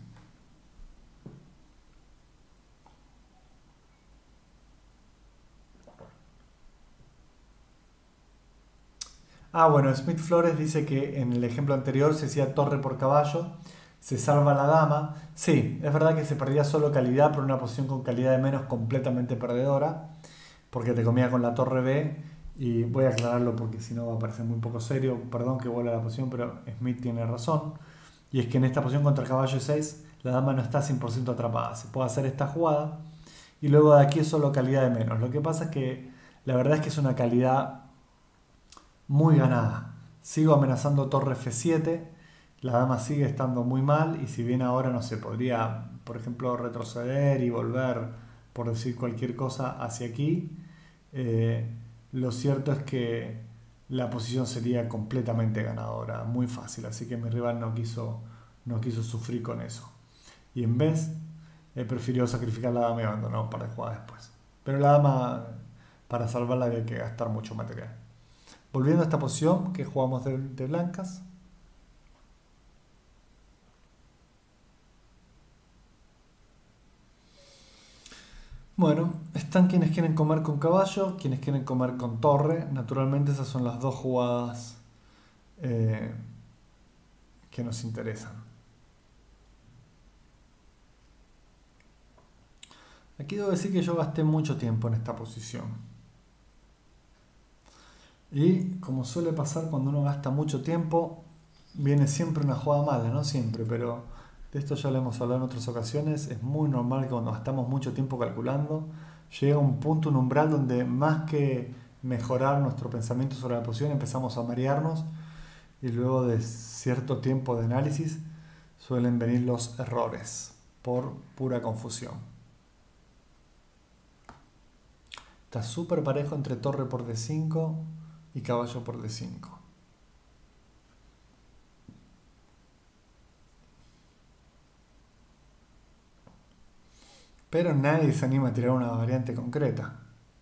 Ah, bueno, Smith Flores dice que en el ejemplo anterior se hacía torre por caballo, se salva la dama. Sí, es verdad que se perdía solo calidad, pero una posición con calidad de menos completamente perdedora, porque te comía con la torre be, y voy a aclararlo porque si no va a parecer muy poco serio. Perdón que vuelva a la posición, pero Smith tiene razón. Y es que en esta posición contra el caballo seis, la dama no está cien por ciento atrapada. Se puede hacer esta jugada y luego de aquí es solo calidad de menos. Lo que pasa es que la verdad es que es una calidad muy ganada. Sigo amenazando torre efe siete, la dama sigue estando muy mal, y si bien ahora no se podría, por ejemplo, retroceder y volver, por decir cualquier cosa, hacia aquí, eh, lo cierto es que la posición sería completamente ganadora, muy fácil, así que mi rival no quiso, no quiso sufrir con eso. Y en vez, eh, prefirió sacrificar la dama y abandonó un par de jugadas después. Pero la dama, para salvarla había que gastar mucho material. Volviendo a esta posición que jugamos de, de blancas. Bueno, están quienes quieren comer con caballo, quienes quieren comer con torre. Naturalmente esas son las dos jugadas eh, que nos interesan. Aquí debo decir que yo gasté mucho tiempo en esta posición. Y como suele pasar cuando uno gasta mucho tiempo, viene siempre una jugada mala, no siempre, pero de esto ya lo hemos hablado en otras ocasiones. Es muy normal que cuando gastamos mucho tiempo calculando, llega un punto, un umbral donde más que mejorar nuestro pensamiento sobre la posición, empezamos a marearnos, y luego de cierto tiempo de análisis suelen venir los errores por pura confusión. Está súper parejo entre torre por de cinco y caballo por de cinco. Pero nadie se anima a tirar una variante concreta.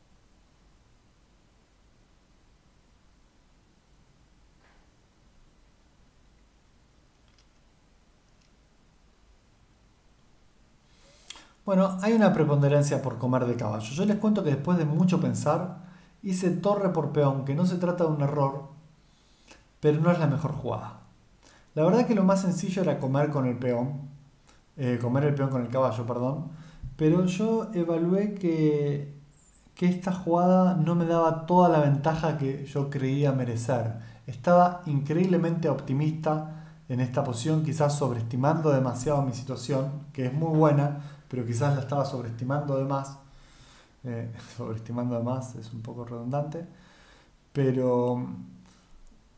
Bueno, hay una preponderancia por comer de caballo. Yo les cuento que después de mucho pensar, hice torre por peón, que no se trata de un error, pero no es la mejor jugada. La verdad que lo más sencillo era comer con el peón, eh, comer el peón con el caballo, perdón, pero yo evalué que, que esta jugada no me daba toda la ventaja que yo creía merecer. Estaba increíblemente optimista en esta posición, quizás sobreestimando demasiado mi situación, que es muy buena, pero quizás la estaba sobreestimando de más. Eh, sobreestimando de más es un poco redundante, pero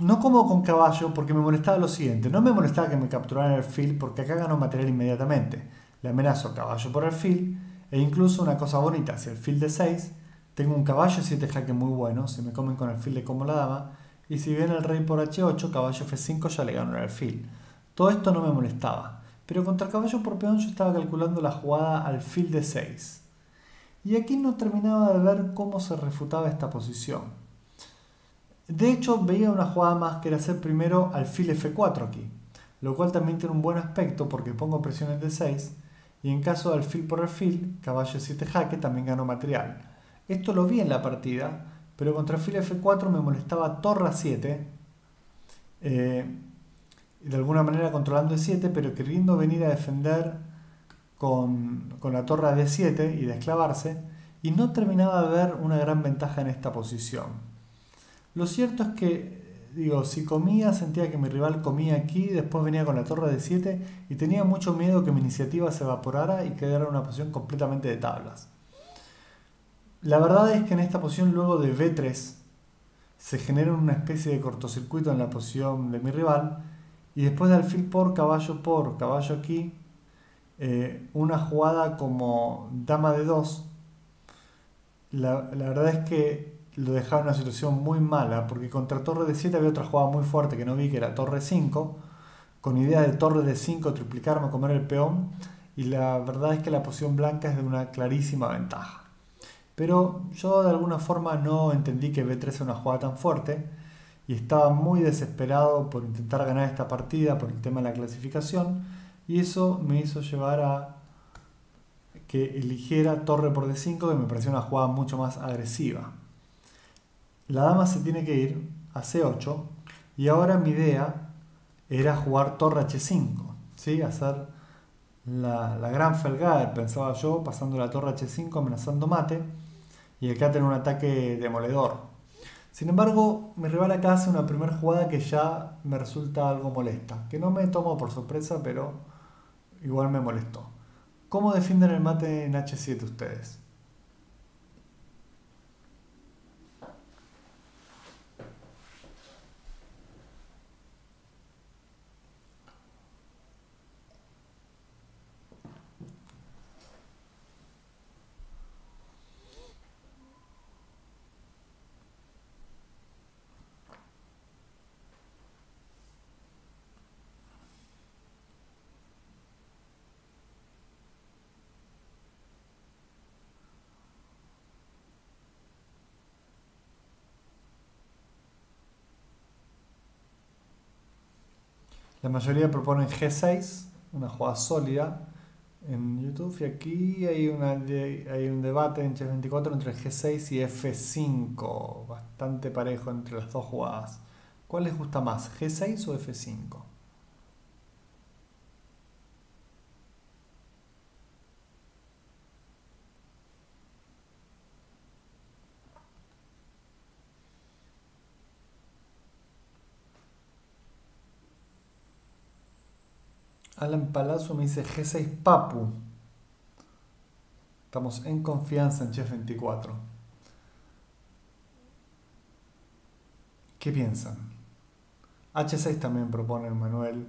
No como con caballo porque me molestaba lo siguiente. No me molestaba que me capturaran el alfil porque acá ganó material inmediatamente. Le amenazo caballo por alfil e incluso una cosa bonita. Si alfil de seis, tengo un caballo siete jaque muy bueno. Si me comen con alfil le como la dama. Y si viene el rey por hache ocho, caballo efe cinco ya le gano el alfil. Todo esto no me molestaba. Pero contra el caballo por peón yo estaba calculando la jugada alfil de seis. Y aquí no terminaba de ver cómo se refutaba esta posición. De hecho, veía una jugada más que era hacer primero alfil efe cuatro aquí, lo cual también tiene un buen aspecto porque pongo presión en de seis y en caso de alfil por alfil, caballo siete jaque, también gano material. Esto lo vi en la partida, pero contra alfil efe cuatro me molestaba torre a siete, eh, de alguna manera controlando e siete, pero queriendo venir a defender con, con la torre a de siete y desclavarse, y no terminaba de ver una gran ventaja en esta posición. Lo cierto es que, digo, si comía, sentía que mi rival comía aquí, después venía con la torre de siete y tenía mucho miedo que mi iniciativa se evaporara y quedara en una posición completamente de tablas. La verdad es que en esta posición, luego de be tres, se genera una especie de cortocircuito en la posición de mi rival y después de alfil por, caballo por, caballo aquí, eh, una jugada como dama de dos, la, la verdad es que lo dejaba en una situación muy mala, porque contra torre de siete había otra jugada muy fuerte que no vi, que era torre cinco, con idea de torre de cinco, triplicarme, comer el peón, y la verdad es que la posición blanca es de una clarísima ventaja. Pero yo de alguna forma no entendí que be tres era una jugada tan fuerte, y estaba muy desesperado por intentar ganar esta partida por el tema de la clasificación, y eso me hizo llevar a que eligiera torre por de cinco, que me pareció una jugada mucho más agresiva. La dama se tiene que ir a ce ocho y ahora mi idea era jugar torre hache cinco, ¿sí? Hacer la, la gran felgada, pensaba yo, pasando la torre hache cinco, amenazando mate y acá tener un ataque demoledor. Sin embargo, mi rival acá hace una primera jugada que ya me resulta algo molesta, que no me tomo por sorpresa, pero igual me molestó. ¿Cómo defienden el mate en hache siete ustedes? La mayoría proponen ge seis, una jugada sólida en YouTube, y aquí hay, una, hay un debate en chess veinticuatro entre ge seis y efe cinco, bastante parejo entre las dos jugadas. ¿Cuál les gusta más, ge seis o efe cinco? Alan Palazzo me dice ge seis Papu. Estamos en confianza en chess veinticuatro. ¿Qué piensan? hache seis también propone Manuel.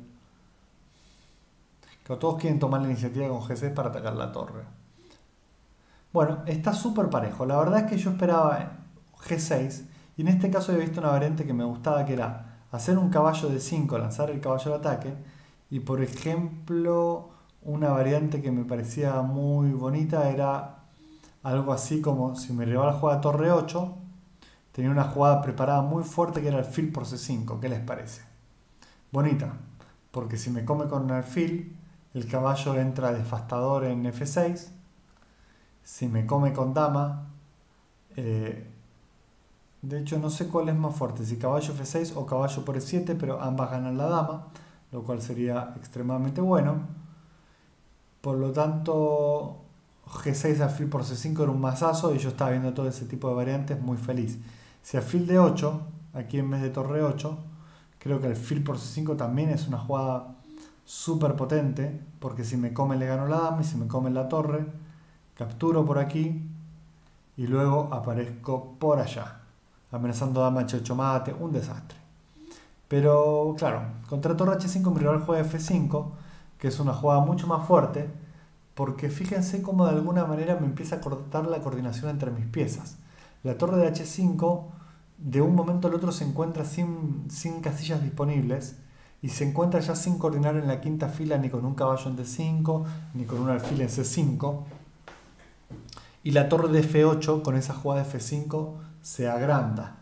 Que todos quieren tomar la iniciativa con ge seis para atacar la torre. Bueno, está súper parejo. La verdad es que yo esperaba ge seis y en este caso había visto una variante que me gustaba, que era hacer un caballo de cinco, lanzar el caballo al ataque, y por ejemplo una variante que me parecía muy bonita era algo así como si mi rival juega torre ocho, tenía una jugada preparada muy fuerte que era alfil por ce cinco. ¿Qué les parece? Bonita, porque si me come con alfil, el caballo entra devastador en efe seis. Si me come con dama, eh, de hecho no sé cuál es más fuerte, si caballo efe seis o caballo por e siete, pero ambas ganan la dama, lo cual sería extremadamente bueno. Por lo tanto, ge seis alfil por ce cinco era un mazazo y yo estaba viendo todo ese tipo de variantes muy feliz. Si alfil de ocho, aquí en vez de torre ocho, creo que alfil por ce cinco también es una jugada súper potente, porque si me come le gano la dama y si me come la torre, capturo por aquí y luego aparezco por allá, amenazando dama hache ocho mate, un desastre. Pero claro, contra torre hache cinco mi rival juega efe cinco, que es una jugada mucho más fuerte, porque fíjense cómo de alguna manera me empieza a cortar la coordinación entre mis piezas. La torre de hache cinco de un momento al otro se encuentra sin, sin casillas disponibles y se encuentra ya sin coordinar en la quinta fila ni con un caballo en de cinco ni con un alfil en ce cinco. Y la torre de efe ocho con esa jugada de efe cinco se agranda.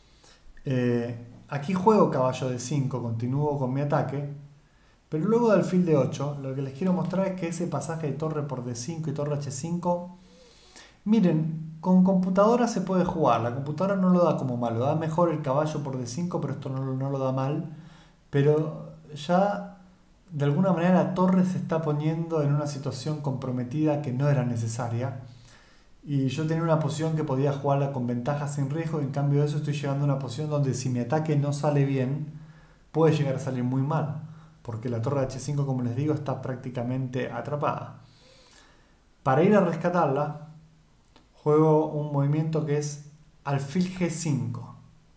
Eh, aquí juego caballo de cinco, continúo con mi ataque, pero luego de alfil de ocho lo que les quiero mostrar es que ese pasaje de torre por de cinco y torre hache cinco, miren, con computadora se puede jugar, la computadora no lo da como mal, lo da mejor el caballo por de cinco, pero esto no, no lo da mal, pero ya de alguna manera la torre se está poniendo en una situación comprometida que no era necesaria. Y yo tenía una posición que podía jugarla con ventaja sin riesgo, y en cambio de eso estoy llegando a una posición donde si mi ataque no sale bien, puede llegar a salir muy mal, porque la torre de hache cinco, como les digo, está prácticamente atrapada. Para ir a rescatarla, juego un movimiento que es alfil ge cinco.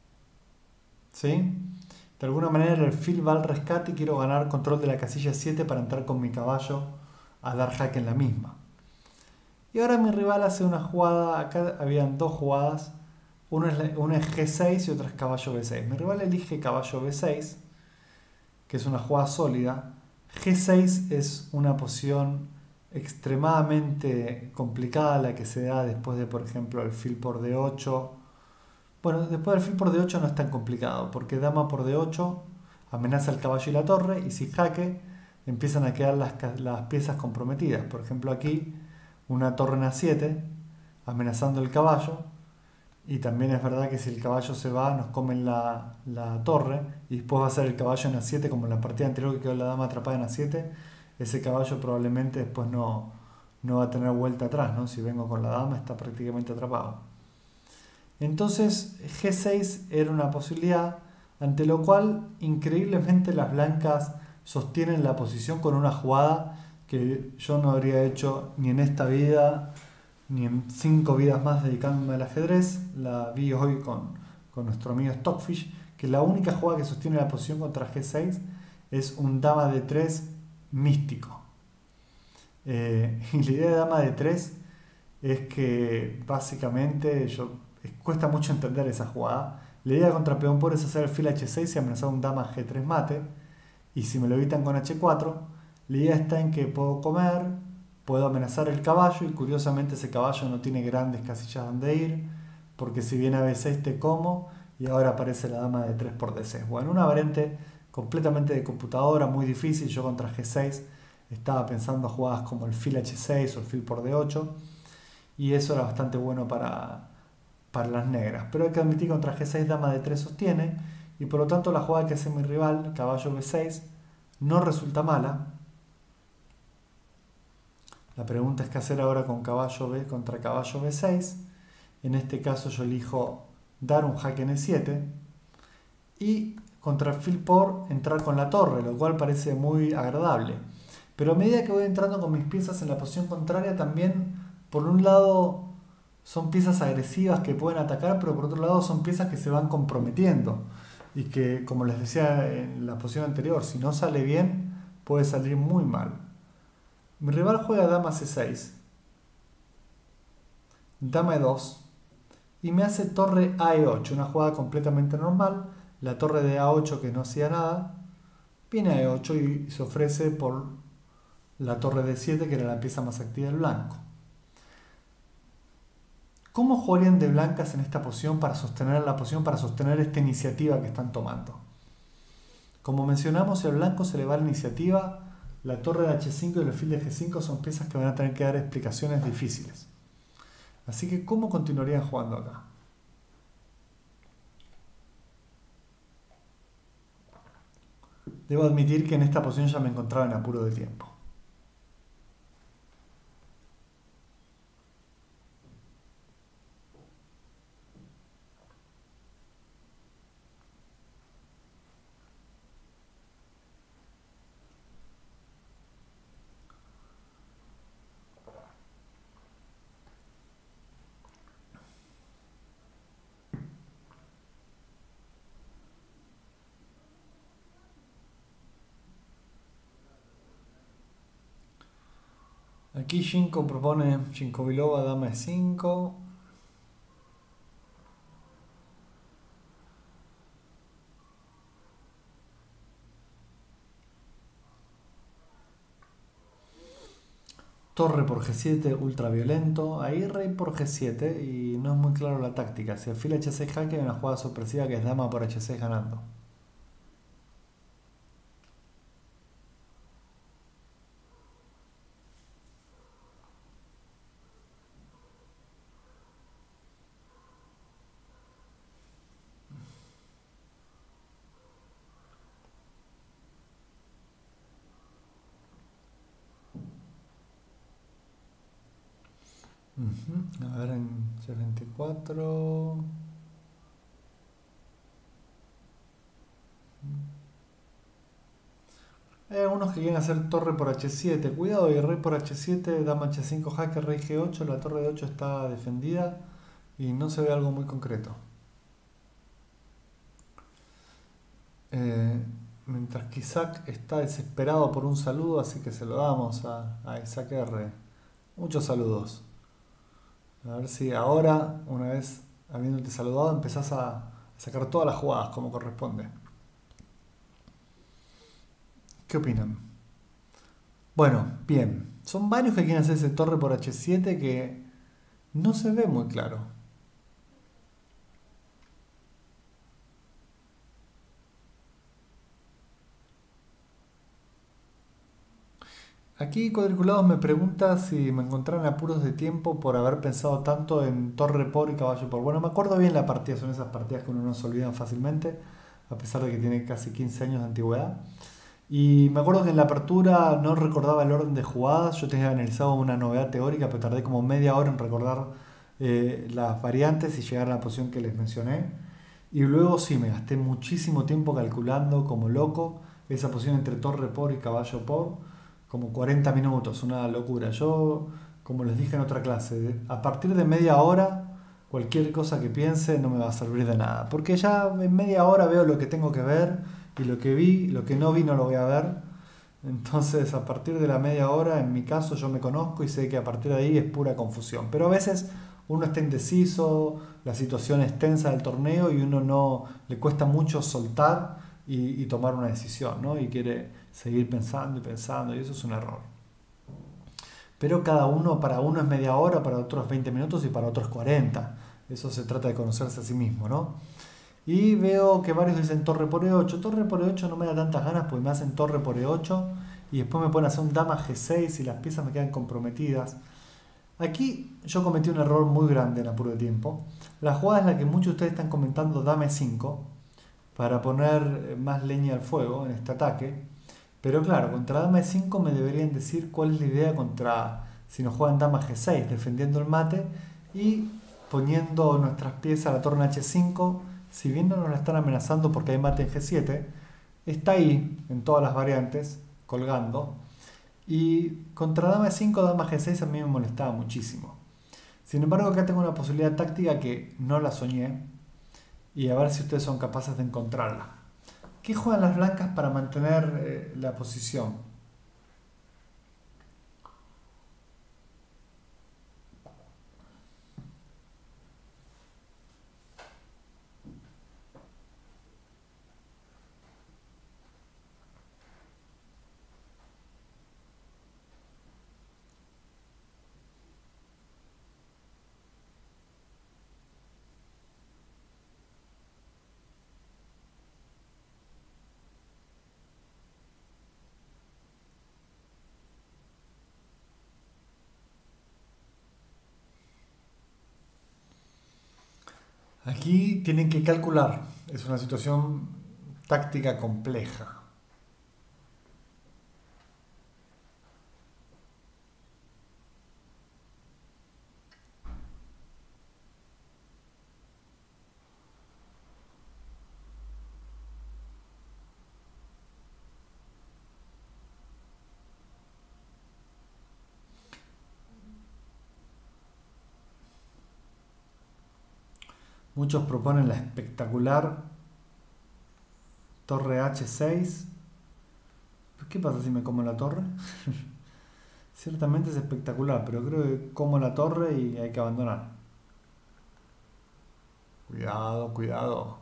¿Sí? De alguna manera el alfil va al rescate y quiero ganar control de la casilla siete para entrar con mi caballo a dar jaque en la misma. Y ahora mi rival hace una jugada, acá habían dos jugadas, una es, una es ge seis y otra es caballo be seis. Mi rival elige caballo be seis, que es una jugada sólida. ge seis es una posición extremadamente complicada, la que se da después de, por ejemplo, alfil por de ocho. Bueno, después del alfil por de ocho no es tan complicado, porque dama por de ocho amenaza el caballo y la torre, y si jaque empiezan a quedar las, las piezas comprometidas. Por ejemplo, aquí una torre en a siete amenazando el caballo, y también es verdad que si el caballo se va nos comen la, la torre, y después va a ser el caballo en a siete como en la partida anterior que quedó la dama atrapada en a siete. Ese caballo probablemente después no, no va a tener vuelta atrás, ¿no? Si vengo con la dama está prácticamente atrapado. Entonces ge seis era una posibilidad, ante lo cual increíblemente las blancas sostienen la posición con una jugada que yo no habría hecho ni en esta vida, ni en cinco vidas más dedicándome al ajedrez. La vi hoy con, con nuestro amigo Stockfish, que la única jugada que sostiene la posición contra ge seis es un dama de tres místico. Eh, y la idea de dama de tres es que básicamente yo, cuesta mucho entender esa jugada. La idea contra peón por es hacer alfil hache seis y amenazar un dama ge tres mate, y si me lo evitan con hache cuatro, la idea está en que puedo comer, puedo amenazar el caballo, y curiosamente ese caballo no tiene grandes casillas donde ir, porque si viene a be seis te como, y ahora aparece la dama de tres por de seis. Bueno, una variante completamente de computadora, muy difícil. Yo contra ge seis estaba pensando jugadas como el alfil hache seis o alfil por de ocho, y eso era bastante bueno para, para las negras. Pero hay que admitir que contra ge seis dama de tres sostiene, y por lo tanto la jugada que hace mi rival, caballo be seis, no resulta mala. La pregunta es qué hacer ahora con caballo B contra caballo be seis. En este caso yo elijo dar un jaque en e siete y contra alfil por entrar con la torre, lo cual parece muy agradable. Pero a medida que voy entrando con mis piezas en la posición contraria, también por un lado son piezas agresivas que pueden atacar, pero por otro lado son piezas que se van comprometiendo y que, como les decía en la posición anterior, si no sale bien puede salir muy mal. Mi rival juega dama ce seis, dama e dos y me hace torre a e ocho, una jugada completamente normal. La torre de a ocho, que no hacía nada, viene a e ocho y se ofrece por la torre de siete, que era la pieza más activa del blanco. ¿Cómo jugarían de blancas en esta posición para sostener la posición, para sostener esta iniciativa que están tomando? Como mencionamos, si al blanco se le va la iniciativa, la torre de hache cinco y el alfil de ge cinco son piezas que van a tener que dar explicaciones difíciles. Así que, ¿cómo continuarían jugando acá? Debo admitir que en esta posición ya me encontraba en apuro de tiempo. Aquí Shinko propone Shinko Biloba, dama e cinco. Torre por G siete, ultraviolento. Ahí rey por G siete y no es muy claro la táctica. Si alfil H seis jaque hay una jugada sorpresiva que es dama por H seis ganando. Uh-huh. A ver en C veinticuatro. Hay algunos que quieren hacer torre por H siete. Cuidado, y rey por H siete, dama H cinco jaque, rey G ocho. La torre de ocho está defendida y no se ve algo muy concreto. Eh, mientras que Isaac está desesperado por un saludo, así que se lo damos a, a Isaac R. Muchos saludos. A ver si ahora, una vez habiéndote saludado, empezás a sacar todas las jugadas como corresponde. ¿Qué opinan? Bueno, bien. Son varios que quieren hacerse torre por H siete que no se ve muy claro. Aquí Cuadriculados me pregunta si me encontraron apuros de tiempo por haber pensado tanto en torre por y caballo por. Bueno, me acuerdo bien la partida, son esas partidas que uno no se olvida fácilmente, a pesar de que tiene casi quince años de antigüedad. Y me acuerdo que en la apertura no recordaba el orden de jugadas, yo tenía analizado una novedad teórica, pero tardé como media hora en recordar eh, las variantes y llegar a la posición que les mencioné. Y luego sí, me gasté muchísimo tiempo calculando como loco esa posición entre torre por y caballo por, como cuarenta minutos, una locura. Yo, como les dije en otra clase, a partir de media hora, cualquier cosa que piense no me va a servir de nada, porque ya en media hora veo lo que tengo que ver y lo que vi, lo que no vi no lo voy a ver. Entonces, a partir de la media hora, en mi caso, yo me conozco y sé que a partir de ahí es pura confusión. Pero a veces uno está indeciso, la situación es tensa del torneo y uno no le cuesta mucho soltar y, y tomar una decisión, ¿no? Y quiere seguir pensando y pensando, y eso es un error. Pero cada uno, para uno es media hora, para otros veinte minutos y para otros cuarenta. Eso se trata de conocerse a sí mismo, ¿no? Y veo que varios dicen torre por E ocho. Torre por E ocho no me da tantas ganas porque me hacen torre por E ocho y después me ponen a hacer un dama G seis y las piezas me quedan comprometidas. Aquí yo cometí un error muy grande en apuro de tiempo. La jugada es la que muchos de ustedes están comentando dama E cinco para poner más leña al fuego en este ataque. Pero claro, contra dama E cinco me deberían decir cuál es la idea contra si nos juegan dama G seis, defendiendo el mate y poniendo nuestras piezas a la torre en H cinco. Si bien no nos la están amenazando porque hay mate en G siete, está ahí en todas las variantes, colgando. Y contra dama E cinco, dama G seis a mí me molestaba muchísimo. Sin embargo, acá tengo una posibilidad táctica que no la soñé y a ver si ustedes son capaces de encontrarla. ¿Qué juegan las blancas para mantener eh, la posición? Aquí tienen que calcular. Es una situación táctica compleja. Muchos proponen la espectacular torre H seis. ¿Qué pasa si me como la torre? Ciertamente es espectacular, pero creo que como la torre y hay que abandonar. Cuidado, cuidado.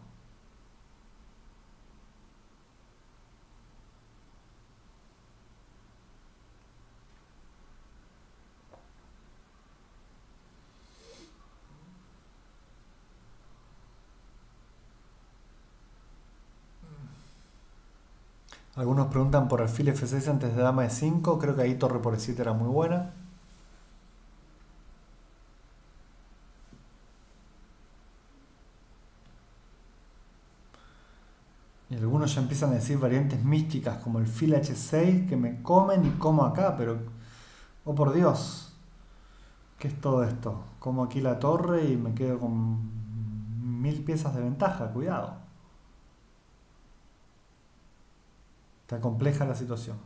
Algunos preguntan por alfil F seis antes de dama E cinco. Creo que ahí torre por E siete era muy buena. Y algunos ya empiezan a decir variantes místicas como el fil H seis que me comen y como acá, pero... Oh por Dios. ¿Qué es todo esto? Como aquí la torre y me quedo con mil piezas de ventaja. Cuidado. Está compleja la situación.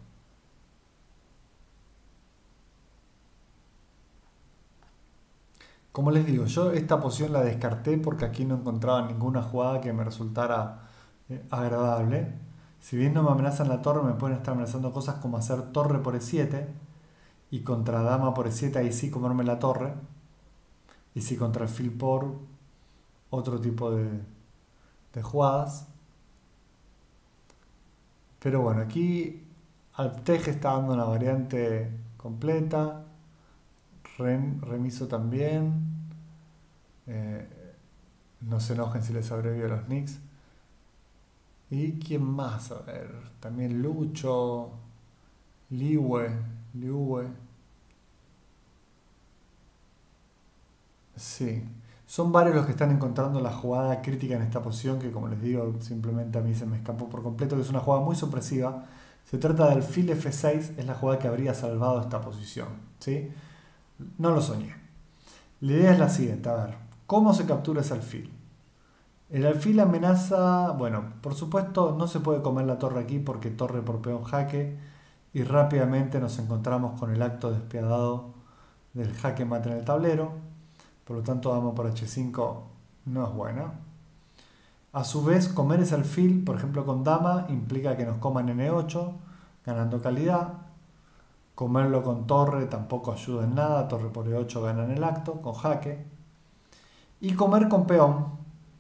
Como les digo, yo esta posición la descarté porque aquí no encontraba ninguna jugada que me resultara eh, agradable. Si bien no me amenazan la torre, me pueden estar amenazando cosas como hacer torre por E siete y contra dama por E siete ahí sí comerme la torre. Y si contra alfil por otro tipo de, de jugadas. Pero bueno, aquí Altej está dando una variante completa. Rem, remiso también. Eh, no se enojen si les abrevio a los Knicks. ¿Y quién más? A ver, también Lucho, Liwe, Liwe. Sí, son varios los que están encontrando la jugada crítica en esta posición que, como les digo, simplemente a mí se me escapó por completo, que es una jugada muy sorpresiva. Se trata del alfil F seis, es la jugada que habría salvado esta posición, ¿sí? No lo soñé. La idea es la siguiente, a ver, ¿cómo se captura ese alfil? El alfil amenaza, bueno, por supuesto no se puede comer la torre aquí porque torre por peón jaque y rápidamente nos encontramos con el acto despiadado del jaque mate en el tablero, por lo tanto dama por H cinco no es buena. A su vez, comer ese alfil, por ejemplo con dama, implica que nos coman en E ocho, ganando calidad. Comerlo con torre tampoco ayuda en nada, torre por E ocho gana en el acto, con jaque. Y comer con peón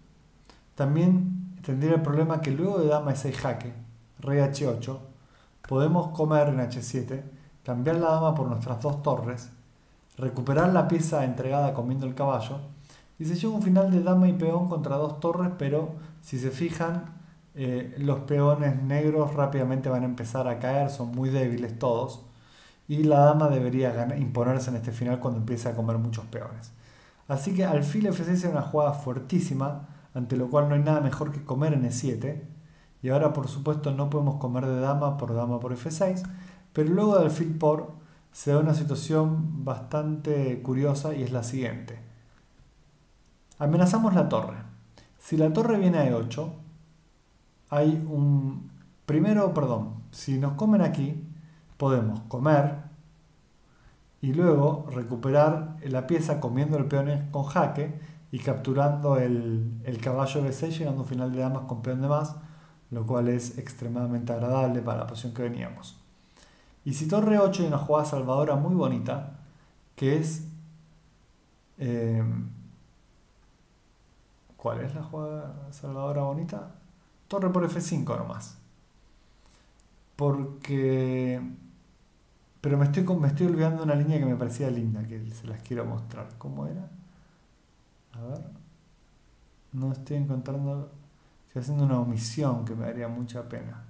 también tendría el problema que luego de dama E seis jaque, rey H ocho, podemos comer en H siete, cambiar la dama por nuestras dos torres, recuperar la pieza entregada comiendo el caballo, y se llega a un final de dama y peón contra dos torres, pero si se fijan, eh, los peones negros rápidamente van a empezar a caer, son muy débiles todos, y la dama debería ganar, imponerse en este final cuando empiece a comer muchos peones. Así que alfil F seis es una jugada fuertísima, ante lo cual no hay nada mejor que comer en E siete, y ahora por supuesto no podemos comer de dama por dama por F seis, pero luego de alfil por se da una situación bastante curiosa y es la siguiente. Amenazamos la torre. Si la torre viene a E ocho, hay un... Primero, perdón, si nos comen aquí, podemos comer y luego recuperar la pieza comiendo el peón con jaque y capturando el, el caballo B seis, llegando a un final de damas con peón de más, lo cual es extremadamente agradable para la posición que veníamos. Y si torre ocho hay una jugada salvadora muy bonita, que es... Eh, ¿Cuál es la jugada salvadora bonita? Torre por F cinco nomás. Porque... Pero me estoy, me estoy olvidando una línea que me parecía linda, que se las quiero mostrar. ¿Cómo era? A ver. No estoy encontrando... Estoy haciendo una omisión que me daría mucha pena.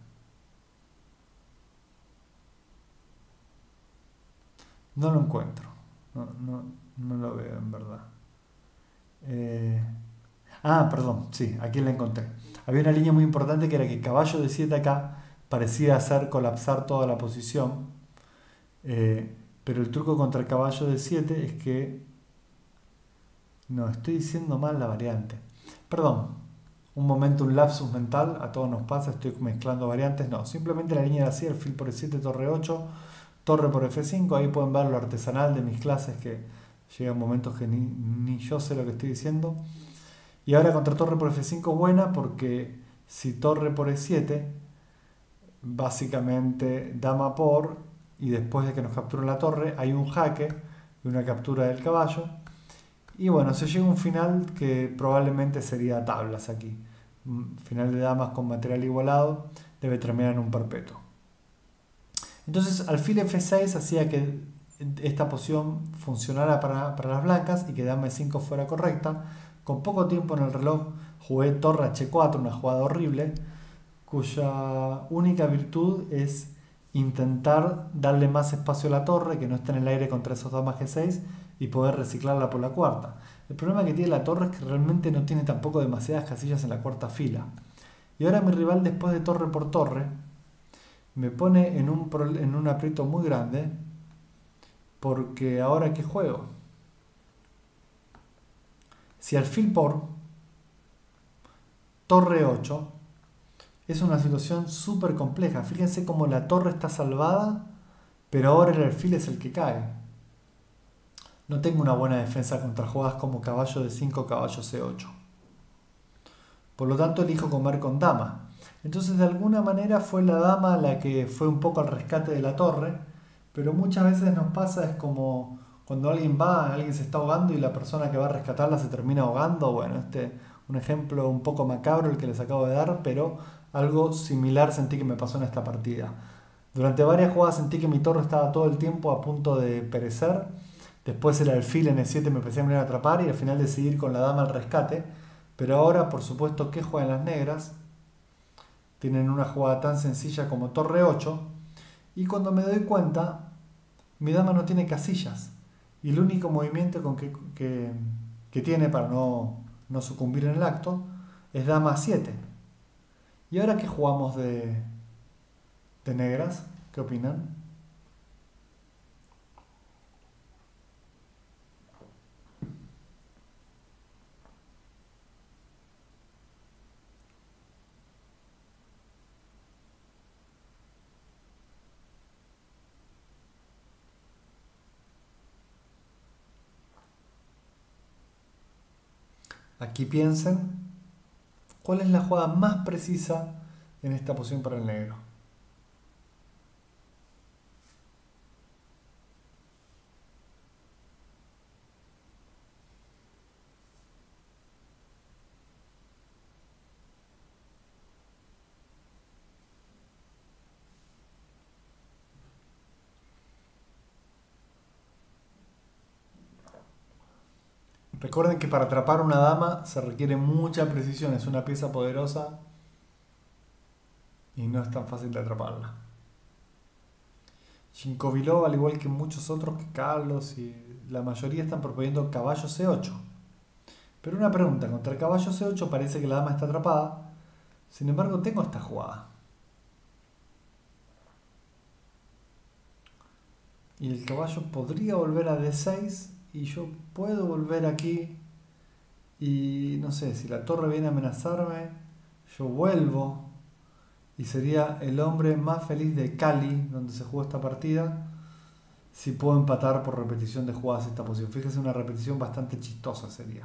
No lo encuentro. No, no, no lo veo en verdad. Eh... Ah, perdón, sí, aquí la encontré. Había una línea muy importante que era que caballo de siete acá parecía hacer colapsar toda la posición. Eh, pero el truco contra el caballo de siete es que... No, estoy diciendo mal la variante. Perdón, un momento, un lapsus mental, a todos nos pasa, estoy mezclando variantes. No, simplemente la línea era así, alfil por E siete, torre ocho, torre por F cinco. Ahí pueden ver lo artesanal de mis clases que llegan momentos que ni, ni yo sé lo que estoy diciendo. Y ahora contra torre por F cinco buena porque si torre por E siete, básicamente dama por y después de que nos capturen la torre hay un jaque y una captura del caballo. Y bueno, se llega a un final que probablemente sería tablas aquí. Final de damas con material igualado, debe terminar en un perpetuo. Entonces alfil efe seis hacía que esta posición funcionara para, para las blancas y que dama e cinco fuera correcta. Con poco tiempo en el reloj jugué torre a hache cuatro, una jugada horrible, cuya única virtud es intentar darle más espacio a la torre, que no esté en el aire contra esos damas ge seis y poder reciclarla por la cuarta. El problema que tiene la torre es que realmente no tiene tampoco demasiadas casillas en la cuarta fila. Y ahora mi rival, después de torre por torre, me pone en un, en un aprieto muy grande, porque ahora ¿qué juego? Si alfil por torre ocho, es una situación súper compleja. Fíjense cómo la torre está salvada, pero ahora el alfil es el que cae. No tengo una buena defensa contra jugadas como caballo de cinco, caballo ce ocho. Por lo tanto elijo comer con dama. Entonces de alguna manera fue la dama la que fue un poco al rescate de la torre, pero muchas veces nos pasa, es como cuando alguien va, alguien se está ahogando y la persona que va a rescatarla se termina ahogando. Bueno, este un ejemplo un poco macabro el que les acabo de dar, pero algo similar sentí que me pasó en esta partida. Durante varias jugadas sentí que mi torre estaba todo el tiempo a punto de perecer. Después el alfil en e siete me empecé a venir a atrapar y al final decidí ir con la dama al rescate. Pero ahora, por supuesto, ¿qué juegan las negras? Tienen una jugada tan sencilla como torre ocho. Y cuando me doy cuenta, mi dama no tiene casillas. Y el único movimiento con que, que, que tiene para no, no sucumbir en el acto es dama a siete. ¿Y ahora qué jugamos de, de negras? ¿Qué opinan? Aquí piensen, ¿cuál es la jugada más precisa en esta posición para el negro? Recuerden que para atrapar una dama se requiere mucha precisión, es una pieza poderosa y no es tan fácil de atraparla. Shinkovilov, al igual que muchos otros, que Carlos y la mayoría, están proponiendo caballo ce ocho. Pero una pregunta, contra el caballo ce ocho parece que la dama está atrapada, sin embargo tengo esta jugada. Y el caballo podría volver a de seis y yo puedo volver aquí y no sé, si la torre viene a amenazarme, yo vuelvo y sería el hombre más feliz de Cali, donde se jugó esta partida, si puedo empatar por repetición de jugadas esta posición. Fíjese, una repetición bastante chistosa sería.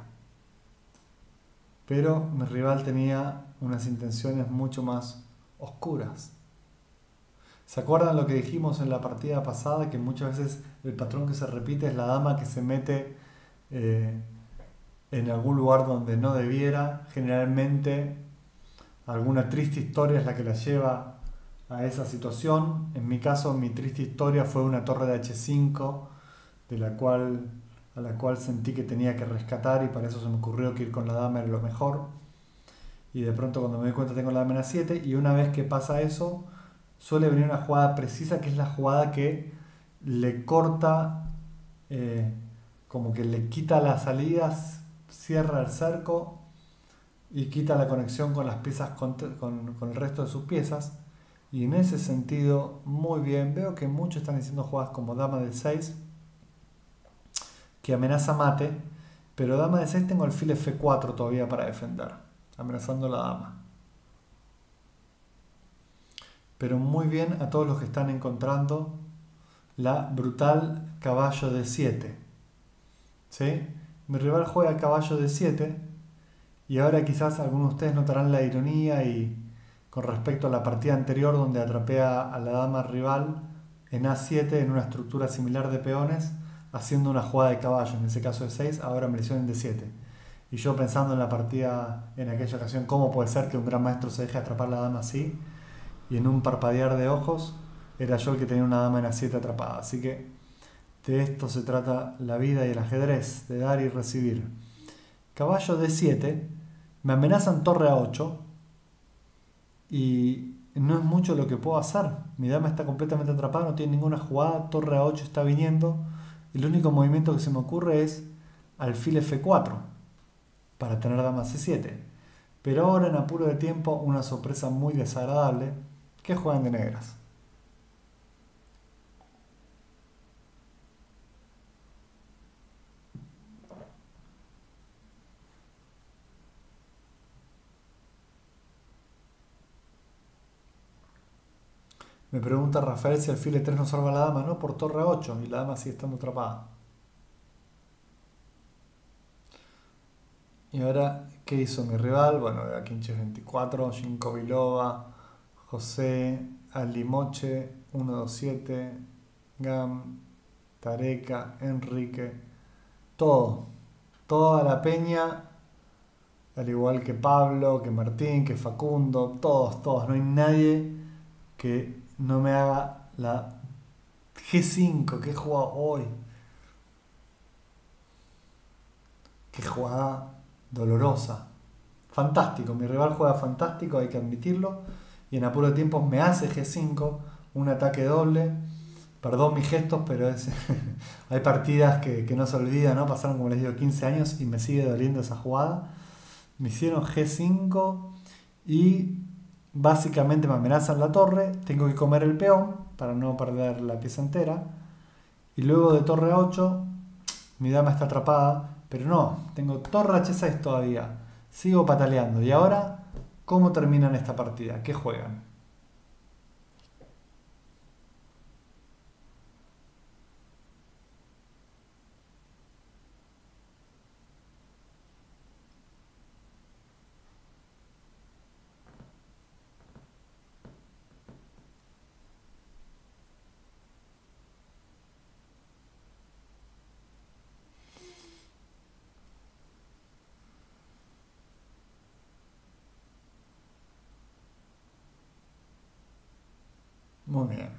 Pero mi rival tenía unas intenciones mucho más oscuras. ¿Se acuerdan lo que dijimos en la partida pasada? Que muchas veces el patrón que se repite es la dama que se mete eh, en algún lugar donde no debiera. Generalmente alguna triste historia es la que la lleva a esa situación. En mi caso, mi triste historia fue una torre de hache cinco de la cual, a la cual sentí que tenía que rescatar y para eso se me ocurrió que ir con la dama era lo mejor. Y de pronto cuando me doy cuenta tengo la dama en a siete y una vez que pasa eso suele venir una jugada precisa, que es la jugada que le corta, eh, como que le quita las salidas, cierra el cerco y quita la conexión con las piezas, con, con, con el resto de sus piezas. Y en ese sentido, muy bien. Veo que muchos están diciendo jugadas como dama de seis, que amenaza mate, pero dama de seis tengo alfil efe cuatro todavía para defender, amenazando la dama. Pero muy bien a todos los que están encontrando la brutal caballo de siete. ¿Sí? Mi rival juega caballo de siete y ahora quizás algunos de ustedes notarán la ironía y con respecto a la partida anterior donde atrapé a la dama rival en A siete en una estructura similar de peones, haciendo una jugada de caballo, en ese caso de seis, ahora me lesiono en D siete. Y yo pensando en la partida en aquella ocasión, ¿cómo puede ser que un gran maestro se deje atrapar la dama así? Y en un parpadear de ojos, era yo el que tenía una dama en A siete atrapada. Así que de esto se trata la vida y el ajedrez, de dar y recibir. Caballo D siete, me amenazan torre A ocho y no es mucho lo que puedo hacer. Mi dama está completamente atrapada, no tiene ninguna jugada, torre A ocho está viniendo. El único movimiento que se me ocurre es alfil F cuatro para tener dama C siete. Pero ahora en apuro de tiempo una sorpresa muy desagradable, que juegan de negras. Me pregunta Rafael si alfil E tres no salva a la dama, no, por torre A ocho y la dama sigue estando atrapada. Y ahora, ¿qué hizo mi rival? Bueno, aquí en Chess veinticuatro, Ginkgo Biloba, José, Alimoche, ciento veintisiete, Gam, Tareca, Enrique, todo, toda la peña, al igual que Pablo, que Martín, que Facundo, todos, todos, no hay nadie que no me haga la G cinco que he jugado hoy. Qué jugada dolorosa. Fantástico, mi rival juega fantástico, hay que admitirlo. Y en apuro de tiempo me hace G cinco, un ataque doble. Perdón mis gestos, pero es hay partidas que, que no se olvidan, ¿no? Pasaron, como les digo, quince años y me sigue doliendo esa jugada. Me hicieron G cinco y básicamente me amenazan la torre. Tengo que comer el peón para no perder la pieza entera. Y luego de torre A ocho, mi dama está atrapada. Pero no, tengo torre H seis todavía. Sigo pataleando. ¿Y ahora cómo terminan esta partida? ¿Qué juegan? Muy bien.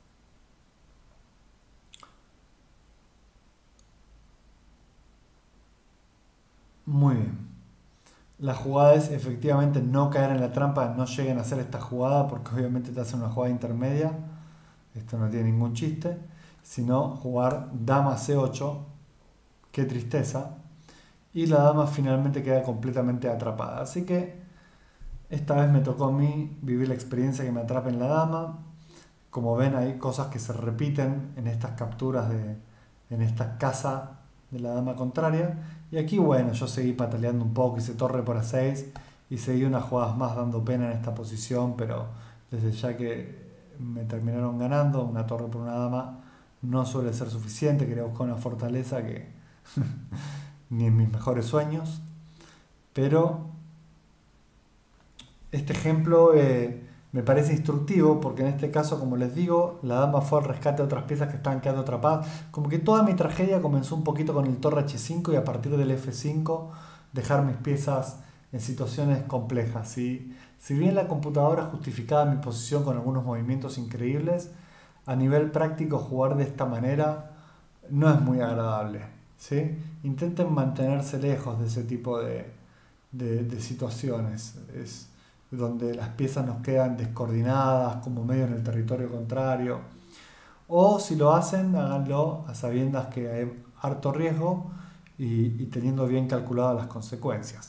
Muy bien. La jugada es efectivamente no caer en la trampa, no lleguen a hacer esta jugada porque obviamente te hacen una jugada intermedia. Esto no tiene ningún chiste. Sino jugar dama C ocho. Qué tristeza. Y la dama finalmente queda completamente atrapada. Así que esta vez me tocó a mí vivir la experiencia que me atrapen la dama. Como ven, hay cosas que se repiten en estas capturas, de, en esta casa de la dama contraria. Y aquí, bueno, yo seguí pataleando un poco, hice torre por A seis y seguí unas jugadas más dando pena en esta posición, pero desde ya que me terminaron ganando, una torre por una dama no suele ser suficiente, quería buscar una fortaleza que ni en mis mejores sueños. Pero este ejemplo eh, me parece instructivo porque en este caso, como les digo, la dama fue al rescate de otras piezas que estaban quedando atrapadas. Como que toda mi tragedia comenzó un poquito con el torre H cinco y a partir del F cinco dejar mis piezas en situaciones complejas. ¿Sí? Si bien la computadora justificaba mi posición con algunos movimientos increíbles, a nivel práctico jugar de esta manera no es muy agradable. ¿Sí? Intenten mantenerse lejos de ese tipo de, de, de situaciones. Es, donde las piezas nos quedan descoordinadas, como medio en el territorio contrario. O si lo hacen, háganlo a sabiendas que hay harto riesgo y, y teniendo bien calculadas las consecuencias.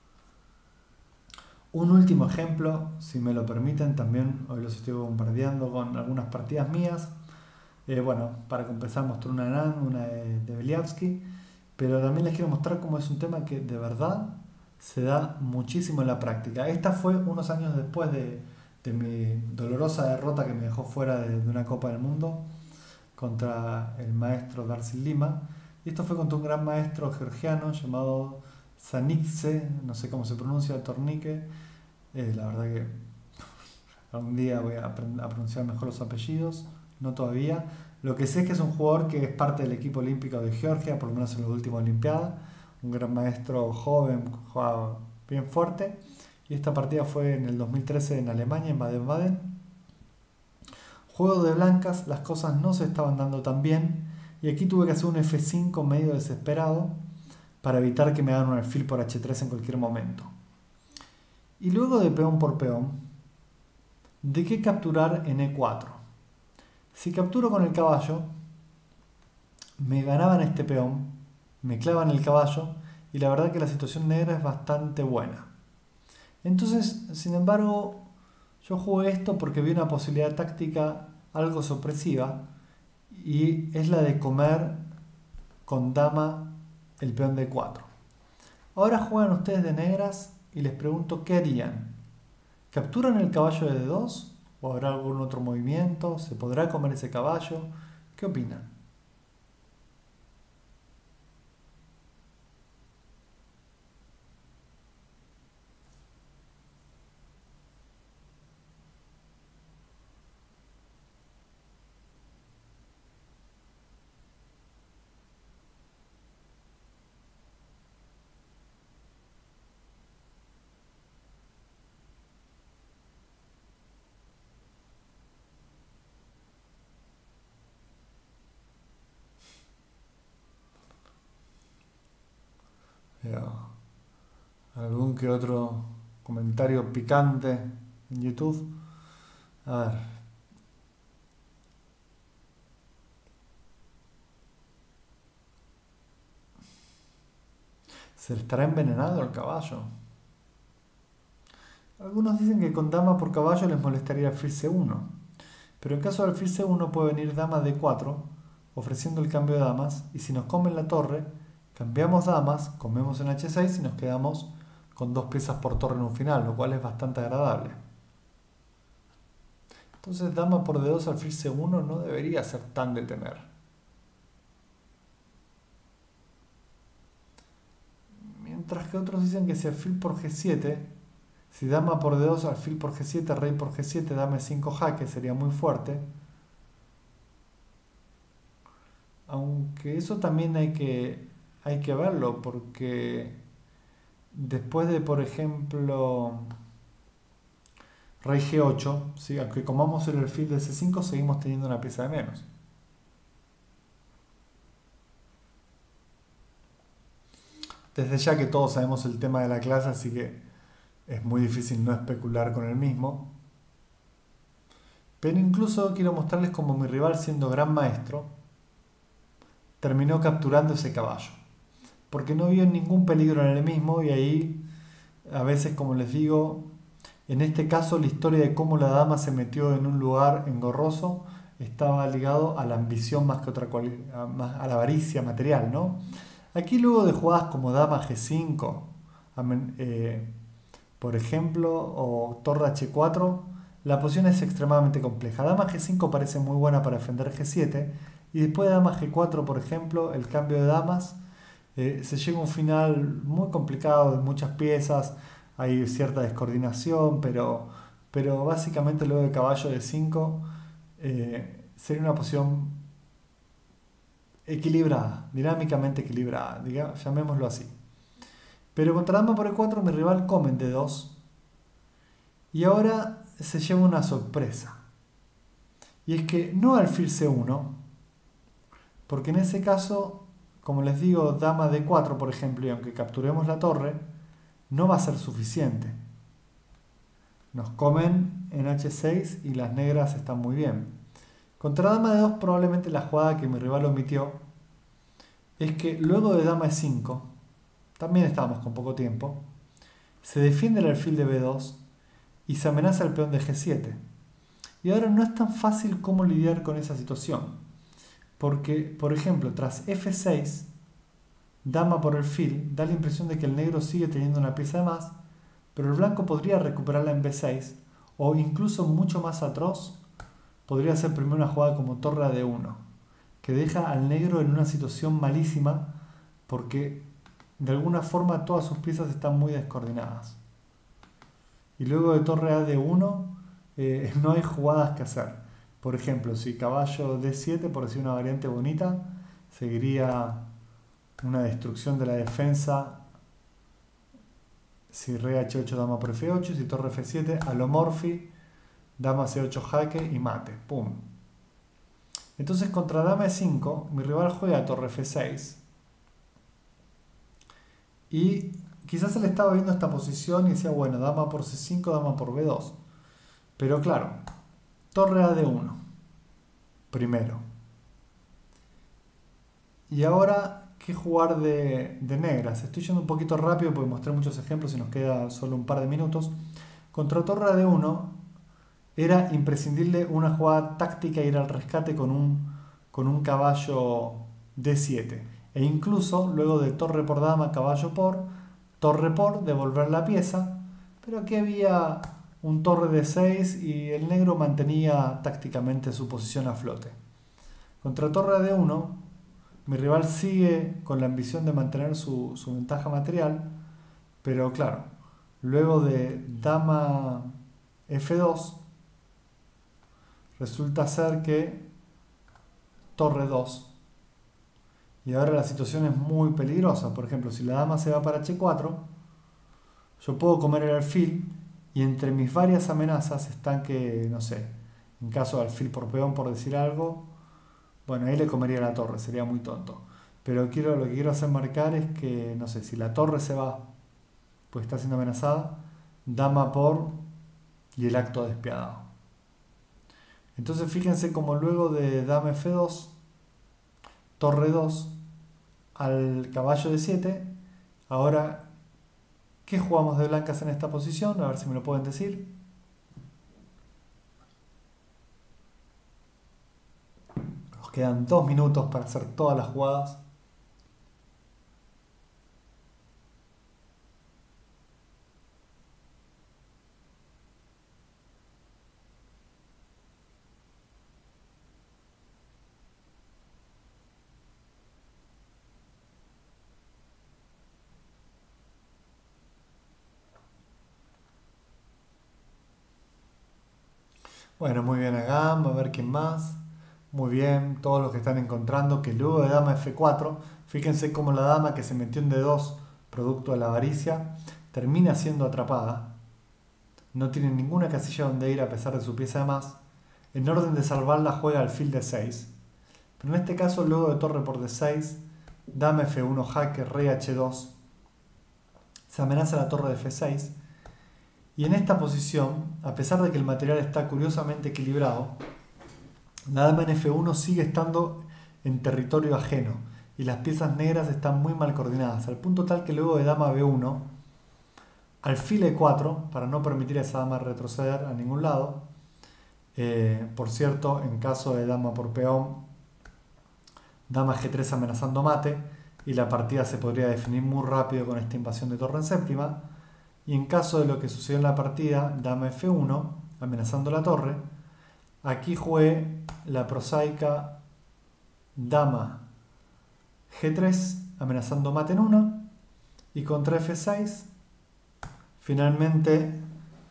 Un último ejemplo, si me lo permiten, también hoy los estoy bombardeando con algunas partidas mías. Eh, bueno, para compensar mostré una de Nan, una de, de Beliavsky, pero también les quiero mostrar cómo es un tema que de verdad se da muchísimo en la práctica. Esta fue unos años después de, de mi dolorosa derrota que me dejó fuera de, de una Copa del Mundo contra el maestro Darcy Lima. Y esto fue contra un gran maestro georgiano llamado Zanitze, no sé cómo se pronuncia, Tornique. Eh, la verdad que algún día voy a aprender a pronunciar mejor los apellidos, no todavía. Lo que sé es que es un jugador que es parte del equipo olímpico de Georgia, por lo menos en las últimas Olimpiadas. Un gran maestro joven, jugaba bien fuerte. Y esta partida fue en el dos mil trece en Alemania, en Baden-Baden. Juego de blancas, las cosas no se estaban dando tan bien. Y aquí tuve que hacer un efe cinco medio desesperado para evitar que me hagan un alfil por hache tres en cualquier momento. Y luego de peón por peón, ¿de qué capturar en e cuatro? Si capturo con el caballo, me ganaban este peón, me clavan el caballo y la verdad que la situación negra es bastante buena. Entonces, sin embargo, yo jugué esto porque vi una posibilidad táctica algo sorpresiva y es la de comer con dama el peón de e cuatro. Ahora juegan ustedes de negras y les pregunto qué harían. ¿Capturan el caballo de de dos? ¿O habrá algún otro movimiento? ¿Se podrá comer ese caballo? ¿Qué opinan? Ya. ¿Algún que otro comentario picante en YouTube? A ver. ¿Se le estará envenenado el caballo? Algunos dicen que con dama por caballo les molestaría alfil ce uno, pero en caso de alfil ce uno puede venir dama de cuatro, ofreciendo el cambio de damas, y si nos comen la torre, cambiamos damas, comemos en hache seis y nos quedamos con dos piezas por torre en un final, lo cual es bastante agradable. Entonces dama por de dos alfil ce uno no debería ser tan de temer. Mientras que otros dicen que si alfil por ge siete, si dama por de dos, alfil por ge siete, rey por ge siete, dama e cinco jaque, sería muy fuerte. Aunque eso también hay que, hay que verlo, porque después de, por ejemplo, rey ge ocho, ¿sí? Aunque comamos el alfil de ce cinco, seguimos teniendo una pieza de menos. Desde ya que todos sabemos el tema de la clase, así que es muy difícil no especular con el mismo. Pero incluso quiero mostrarles cómo mi rival, siendo gran maestro, terminó capturando ese caballo. Porque no vio ningún peligro en el mismo y ahí, a veces, como les digo, en este caso la historia de cómo la dama se metió en un lugar engorroso estaba ligado a la ambición más que otra cual, a, a la avaricia material, ¿no? Aquí luego de jugadas como dama ge cinco, eh, por ejemplo, o torre hache cuatro, la posición es extremadamente compleja. Dama ge cinco parece muy buena para defender ge siete, y después de dama ge cuatro, por ejemplo, el cambio de damas, eh, se llega a un final muy complicado de muchas piezas, hay cierta descoordinación, pero, pero básicamente luego de caballo de cinco eh, sería una posición equilibrada, dinámicamente equilibrada, digamos, llamémoslo así. Pero contra dama por e cuatro mi rival come en de dos y ahora se lleva una sorpresa. Y es que no alfil ce uno, porque en ese caso, como les digo, dama de cuatro, por ejemplo, y aunque capturemos la torre, no va a ser suficiente. Nos comen en hache seis y las negras están muy bien. Contra dama de dos probablemente la jugada que mi rival omitió es que luego de dama e cinco, también estábamos con poco tiempo, se defiende el alfil de be dos y se amenaza el peón de ge siete. Y ahora no es tan fácil cómo lidiar con esa situación, porque, por ejemplo, tras efe seis, dama por alfil, da la impresión de que el negro sigue teniendo una pieza de más, pero el blanco podría recuperarla en be seis, o incluso mucho más atroz, podría ser primero una jugada como torre a de uno, que deja al negro en una situación malísima, porque de alguna forma todas sus piezas están muy descoordinadas. Y luego de torre a de uno, eh, no hay jugadas que hacer. Por ejemplo, si caballo D siete, por decir una variante bonita, seguiría una destrucción de la defensa. Si rey H ocho, dama por F ocho, si torre F siete, a lo Morphy, dama C ocho jaque y mate. ¡Pum! Entonces contra dama E cinco, mi rival juega torre F seis. Y quizás él estaba viendo esta posición y decía, bueno, dama por C cinco, dama por B dos. Pero claro, torre A D uno, primero. Y ahora, ¿qué jugar de, de negras? Estoy yendo un poquito rápido porque mostré muchos ejemplos y nos queda solo un par de minutos. Contra torre A D uno era imprescindible una jugada táctica, ir al rescate con un, con un caballo D siete. E incluso luego de torre por dama, caballo por, torre por, devolver la pieza. Pero aquí había un torre D seis y el negro mantenía tácticamente su posición a flote. Contra torre A D uno, mi rival sigue con la ambición de mantener su, su ventaja material, pero claro, luego de dama F dos, resulta ser que torre dos. Y ahora la situación es muy peligrosa. Por ejemplo, si la dama se va para H cuatro, yo puedo comer el alfil y entre mis varias amenazas están que, no sé, en caso de alfil por peón, por decir algo, bueno, ahí le comería la torre, sería muy tonto. Pero quiero, lo que quiero hacer marcar es que, no sé, si la torre se va, pues está siendo amenazada, dama por y el acto despiadado. Entonces fíjense como luego de dama F dos, torre dos, al caballo D siete, ahora, ¿qué jugamos de blancas en esta posición? A ver si me lo pueden decir. Nos quedan dos minutos para hacer todas las jugadas. Bueno, muy bien Agam, a ver quién más. Muy bien, todos los que están encontrando que luego de dama F cuatro, fíjense cómo la dama que se metió en D dos, producto de la avaricia, termina siendo atrapada. No tiene ninguna casilla donde ir a pesar de su pieza de más. En orden de salvarla juega alfil D seis. Pero en este caso, luego de torre por D seis, dama F uno jaque, rey H dos, se amenaza la torre de F seis. Y en esta posición, a pesar de que el material está curiosamente equilibrado, la dama en F uno sigue estando en territorio ajeno y las piezas negras están muy mal coordinadas, al punto tal que luego de dama B uno, alfil E cuatro, para no permitir a esa dama retroceder a ningún lado. Eh, por cierto, en caso de dama por peón, dama G tres amenazando mate, y la partida se podría definir muy rápido con esta invasión de torre en séptima. Y en caso de lo que sucedió en la partida, dama F uno, amenazando la torre, aquí jugué la prosaica dama G tres, amenazando mate en uno, y contra F seis, finalmente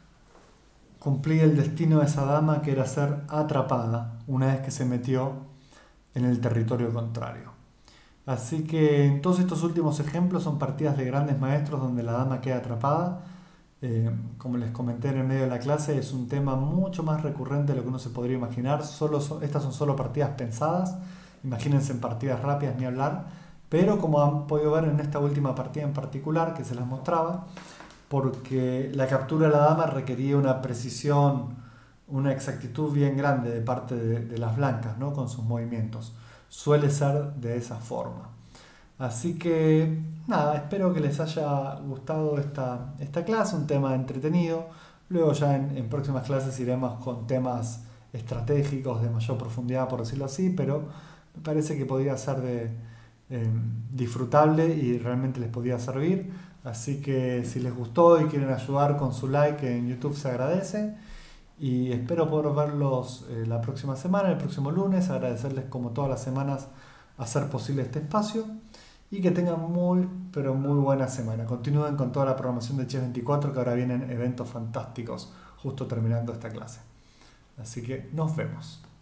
cumplí el destino de esa dama, que era ser atrapada una vez que se metió en el territorio contrario. Así que en todos estos últimos ejemplos son partidas de grandes maestros donde la dama queda atrapada. Eh, como les comenté en el medio de la clase, es un tema mucho más recurrente de lo que uno se podría imaginar. Solo son, estas son solo partidas pensadas, imagínense en partidas rápidas ni hablar. Pero como han podido ver en esta última partida en particular que se las mostraba, porque la captura de la dama requería una precisión, una exactitud bien grande de parte de, de las blancas, ¿no? Con sus movimientos. Suele ser de esa forma. Así que nada, espero que les haya gustado esta, esta clase, un tema entretenido. Luego ya en, en próximas clases iremos con temas estratégicos de mayor profundidad, por decirlo así, pero me parece que podría ser de, eh, disfrutable y realmente les podía servir. Así que si les gustó y quieren ayudar con su like en YouTube, se agradece. Y espero poder verlos eh, la próxima semana, el próximo lunes. Agradecerles como todas las semanas hacer posible este espacio. Y que tengan muy, pero muy buena semana. Continúen con toda la programación de Chess veinticuatro, que ahora vienen eventos fantásticos justo terminando esta clase. Así que nos vemos.